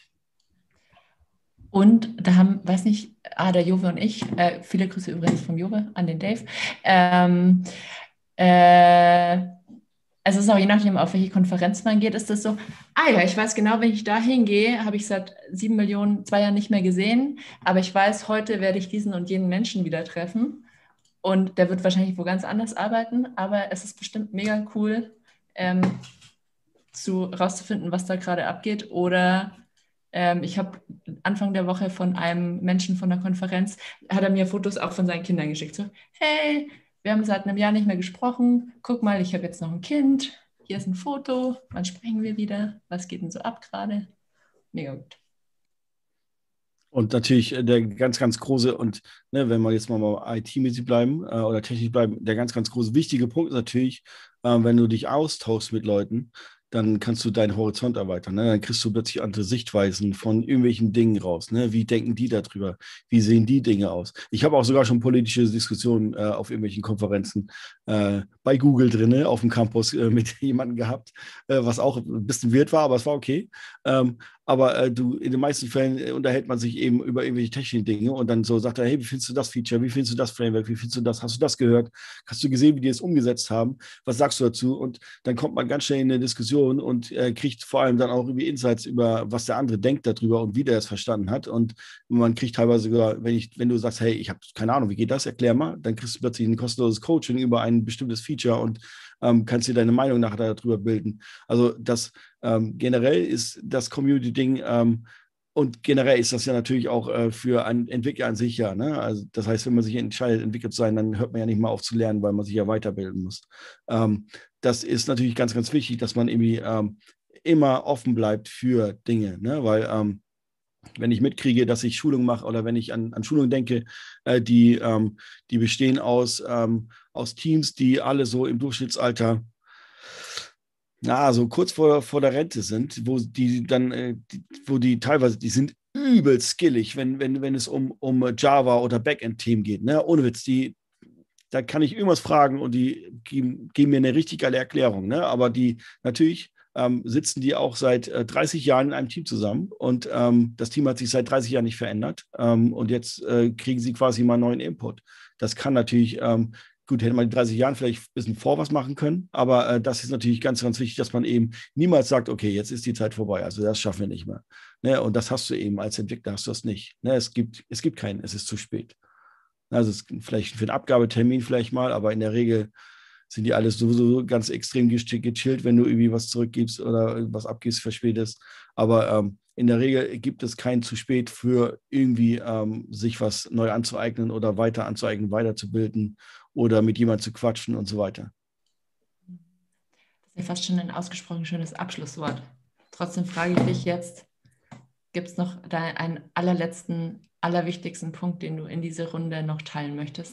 Und da haben, weiß nicht, der Jove und ich, viele Grüße übrigens vom Jove an den Dave. Es ist auch je nachdem, auf welche Konferenz man geht, ist das so, ja, ich weiß genau, wenn ich da hingehe, habe ich seit 7 Millionen 2 Jahren nicht mehr gesehen, aber ich weiß, heute werde ich diesen und jenen Menschen wieder treffen und der wird wahrscheinlich wo ganz anders arbeiten, aber es ist bestimmt mega cool, rauszufinden, was da gerade abgeht. Oder ich habe Anfang der Woche von einem Menschen von der Konferenz, hat er mir Fotos auch von seinen Kindern geschickt. So, hey, wir haben seit einem Jahr nicht mehr gesprochen. Guck mal, ich habe jetzt noch ein Kind. Hier ist ein Foto. Wann sprechen wir wieder? Was geht denn so ab gerade? Mega gut. Und natürlich der ganz, ganz große, und wenn wir jetzt mal IT-mäßig bleiben oder technisch bleiben, der ganz, ganz große wichtige Punkt ist natürlich, wenn du dich austauschst mit Leuten, dann kannst du deinen Horizont erweitern. Ne? Dann kriegst du plötzlich andere Sichtweisen von irgendwelchen Dingen raus. Ne? Wie denken die darüber? Wie sehen die Dinge aus? Ich habe auch sogar schon politische Diskussionen auf irgendwelchen Konferenzen bei Google drin, auf dem Campus mit jemandem gehabt, was auch ein bisschen weird war, aber es war okay. Aber in den meisten Fällen unterhält man sich eben über irgendwelche technischen Dinge und dann so sagt er, hey, wie findest du das Feature? Wie findest du das Framework? Wie findest du das? Hast du das gehört? Hast du gesehen, wie die es umgesetzt haben? Was sagst du dazu? Und dann kommt man ganz schnell in eine Diskussion und kriegt vor allem dann auch irgendwie Insights über, was der andere denkt darüber und wie der es verstanden hat. Und man kriegt teilweise sogar, wenn du sagst, hey, ich habe keine Ahnung, wie geht das? Erklär mal. Dann kriegst du plötzlich ein kostenloses Coaching über ein bestimmtes Feature und kannst dir deine Meinung nachher darüber bilden. Also das generell ist das Community-Ding und generell ist das ja natürlich auch für einen Entwickler an sich ja. Ne? Also das heißt, wenn man sich entscheidet, entwickelt zu sein, dann hört man ja nicht mal auf zu lernen, weil man sich ja weiterbilden muss. Das ist natürlich ganz, ganz wichtig, dass man irgendwie immer offen bleibt für Dinge, ne? Weil wenn ich mitkriege, dass ich Schulungen mache oder wenn ich an Schulungen denke, die bestehen aus Teams, die alle so im Durchschnittsalter so kurz vor der Rente sind, wo die teilweise, die sind übel skillig, wenn es um Java oder Backend-Themen geht. Ne? Ohne Witz, da kann ich irgendwas fragen und die geben mir eine richtig geile Erklärung. Ne? Aber natürlich sitzen die auch seit 30 Jahren in einem Team zusammen und das Team hat sich seit 30 Jahren nicht verändert und jetzt kriegen sie quasi mal neuen Input. Das kann natürlich, gut, hätte man in 30 Jahren vielleicht ein bisschen vor was machen können, aber das ist natürlich ganz, ganz wichtig, dass man eben niemals sagt, okay, jetzt ist die Zeit vorbei, also das schaffen wir nicht mehr. Ne? Und das hast du eben als Entwickler, hast du das nicht. Ne? Es gibt keinen, es ist zu spät. Also es ist vielleicht für einen Abgabetermin vielleicht mal, aber in der Regel sind die alles sowieso ganz extrem gechillt, wenn du irgendwie was zurückgibst oder was abgibst, verspätest. Aber in der Regel gibt es kein zu spät für irgendwie sich was neu anzueignen oder weiter anzueignen, weiterzubilden oder mit jemandem zu quatschen und so weiter. Das ist ja fast schon ein ausgesprochen schönes Abschlusswort. Trotzdem frage ich dich jetzt, gibt es noch einen allerwichtigsten Punkt, den du in dieser Runde noch teilen möchtest?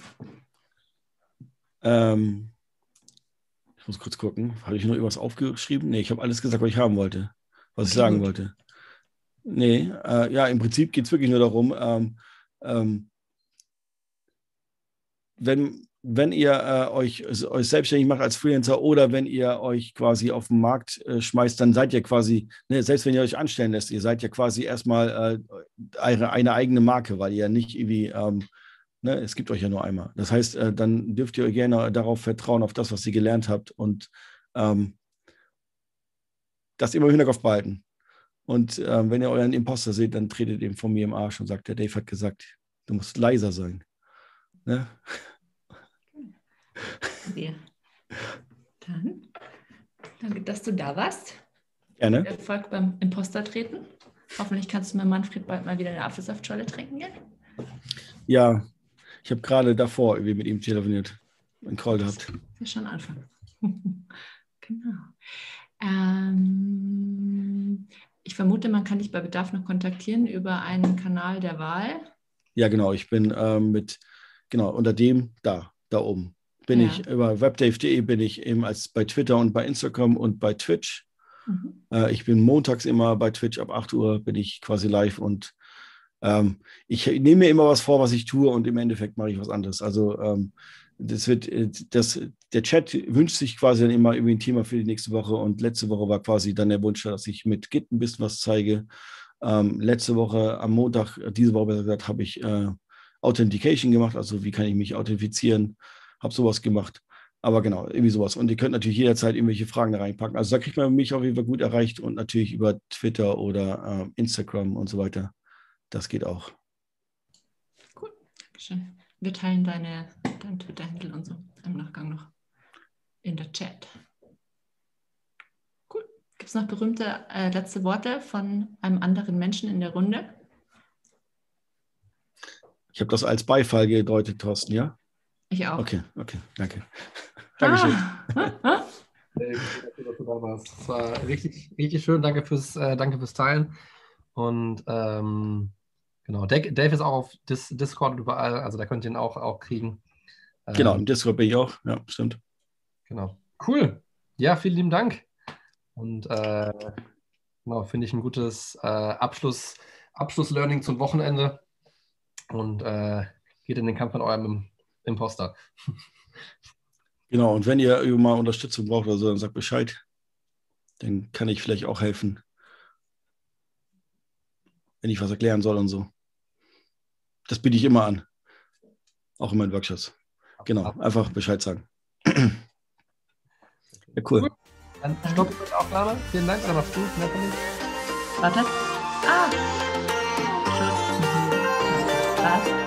Ich muss kurz gucken. Habe ich noch irgendwas aufgeschrieben? Nee, ich habe alles gesagt, was ich haben wollte, was ich sagen wollte. Nee, im Prinzip geht es wirklich nur darum, wenn wenn ihr euch selbstständig macht als Freelancer oder wenn ihr euch quasi auf den Markt schmeißt, dann seid ihr quasi, ne, selbst wenn ihr euch anstellen lässt, ihr seid ja quasi erstmal eine eigene Marke, weil ihr ja nicht irgendwie, ne, es gibt euch ja nur einmal. Das heißt, dann dürft ihr gerne darauf vertrauen, auf das, was ihr gelernt habt und das immer im Hinterkopf behalten. Und wenn ihr euren Imposter seht, dann tretet ihm von mir im Arsch und sagt, der Dave hat gesagt, du musst leiser sein. Ne? Ja. Dann danke, dass du da warst. Gerne. Viel Erfolg beim Imposter treten. Hoffentlich kannst du mit Manfred bald mal wieder eine Apfelsaftschorle trinken gehen. Ja, ich habe gerade davor irgendwie mit ihm telefoniert. Einen Call gehabt. Das ist ja schon Anfang. Genau. Ich vermute, man kann dich bei Bedarf noch kontaktieren über einen Kanal der Wahl. Ja, genau. Ich bin unter dem da oben. Bin ich über webdave.de, bin ich eben bei Twitter und bei Instagram und bei Twitch. Mhm. Ich bin montags immer bei Twitch ab 8 Uhr, bin ich quasi live und ich nehme mir immer was vor, was ich tue und im Endeffekt mache ich was anderes. Also der Chat wünscht sich quasi dann immer irgendwie ein Thema für die nächste Woche und letzte Woche war quasi dann der Wunsch, dass ich mit Git ein bisschen was zeige. Letzte Woche am Montag, diese Woche besser gesagt, habe ich Authentication gemacht, also wie kann ich mich authentifizieren, habe sowas gemacht. Aber genau, irgendwie sowas. Und ihr könnt natürlich jederzeit irgendwelche Fragen da reinpacken. Also da kriegt man mich auf jeden Fall gut erreicht und natürlich über Twitter oder Instagram und so weiter. Das geht auch. Cool, Dankeschön. Wir teilen dein Twitter-Handle und so im Nachgang noch in der Chat. Cool. Gibt es noch berühmte letzte Worte von einem anderen Menschen in der Runde? Ich habe das als Beifall gedeutet, Thorsten, ja? Ich auch. Okay, danke. Dankeschön. Das war richtig, richtig schön. Danke fürs Teilen. Und genau, Dave ist auch auf Discord überall, also da könnt ihr ihn auch kriegen. Genau, im Discord bin ich auch, ja, stimmt. Genau, cool. Ja, vielen lieben Dank. Und genau, finde ich ein gutes Abschluss-Learning zum Wochenende. Und geht in den Kampf an eurem Imposter. Genau, und wenn ihr mal Unterstützung braucht oder so, dann sagt Bescheid. Dann kann ich vielleicht auch helfen. Wenn ich was erklären soll und so. Das biete ich immer an. Auch in meinen Workshops. Genau, einfach Bescheid sagen. Ja, cool. Dann stoppe ich auch gerade. Vielen Dank, oder machst du, Nathalie? Warte. Schön. Was?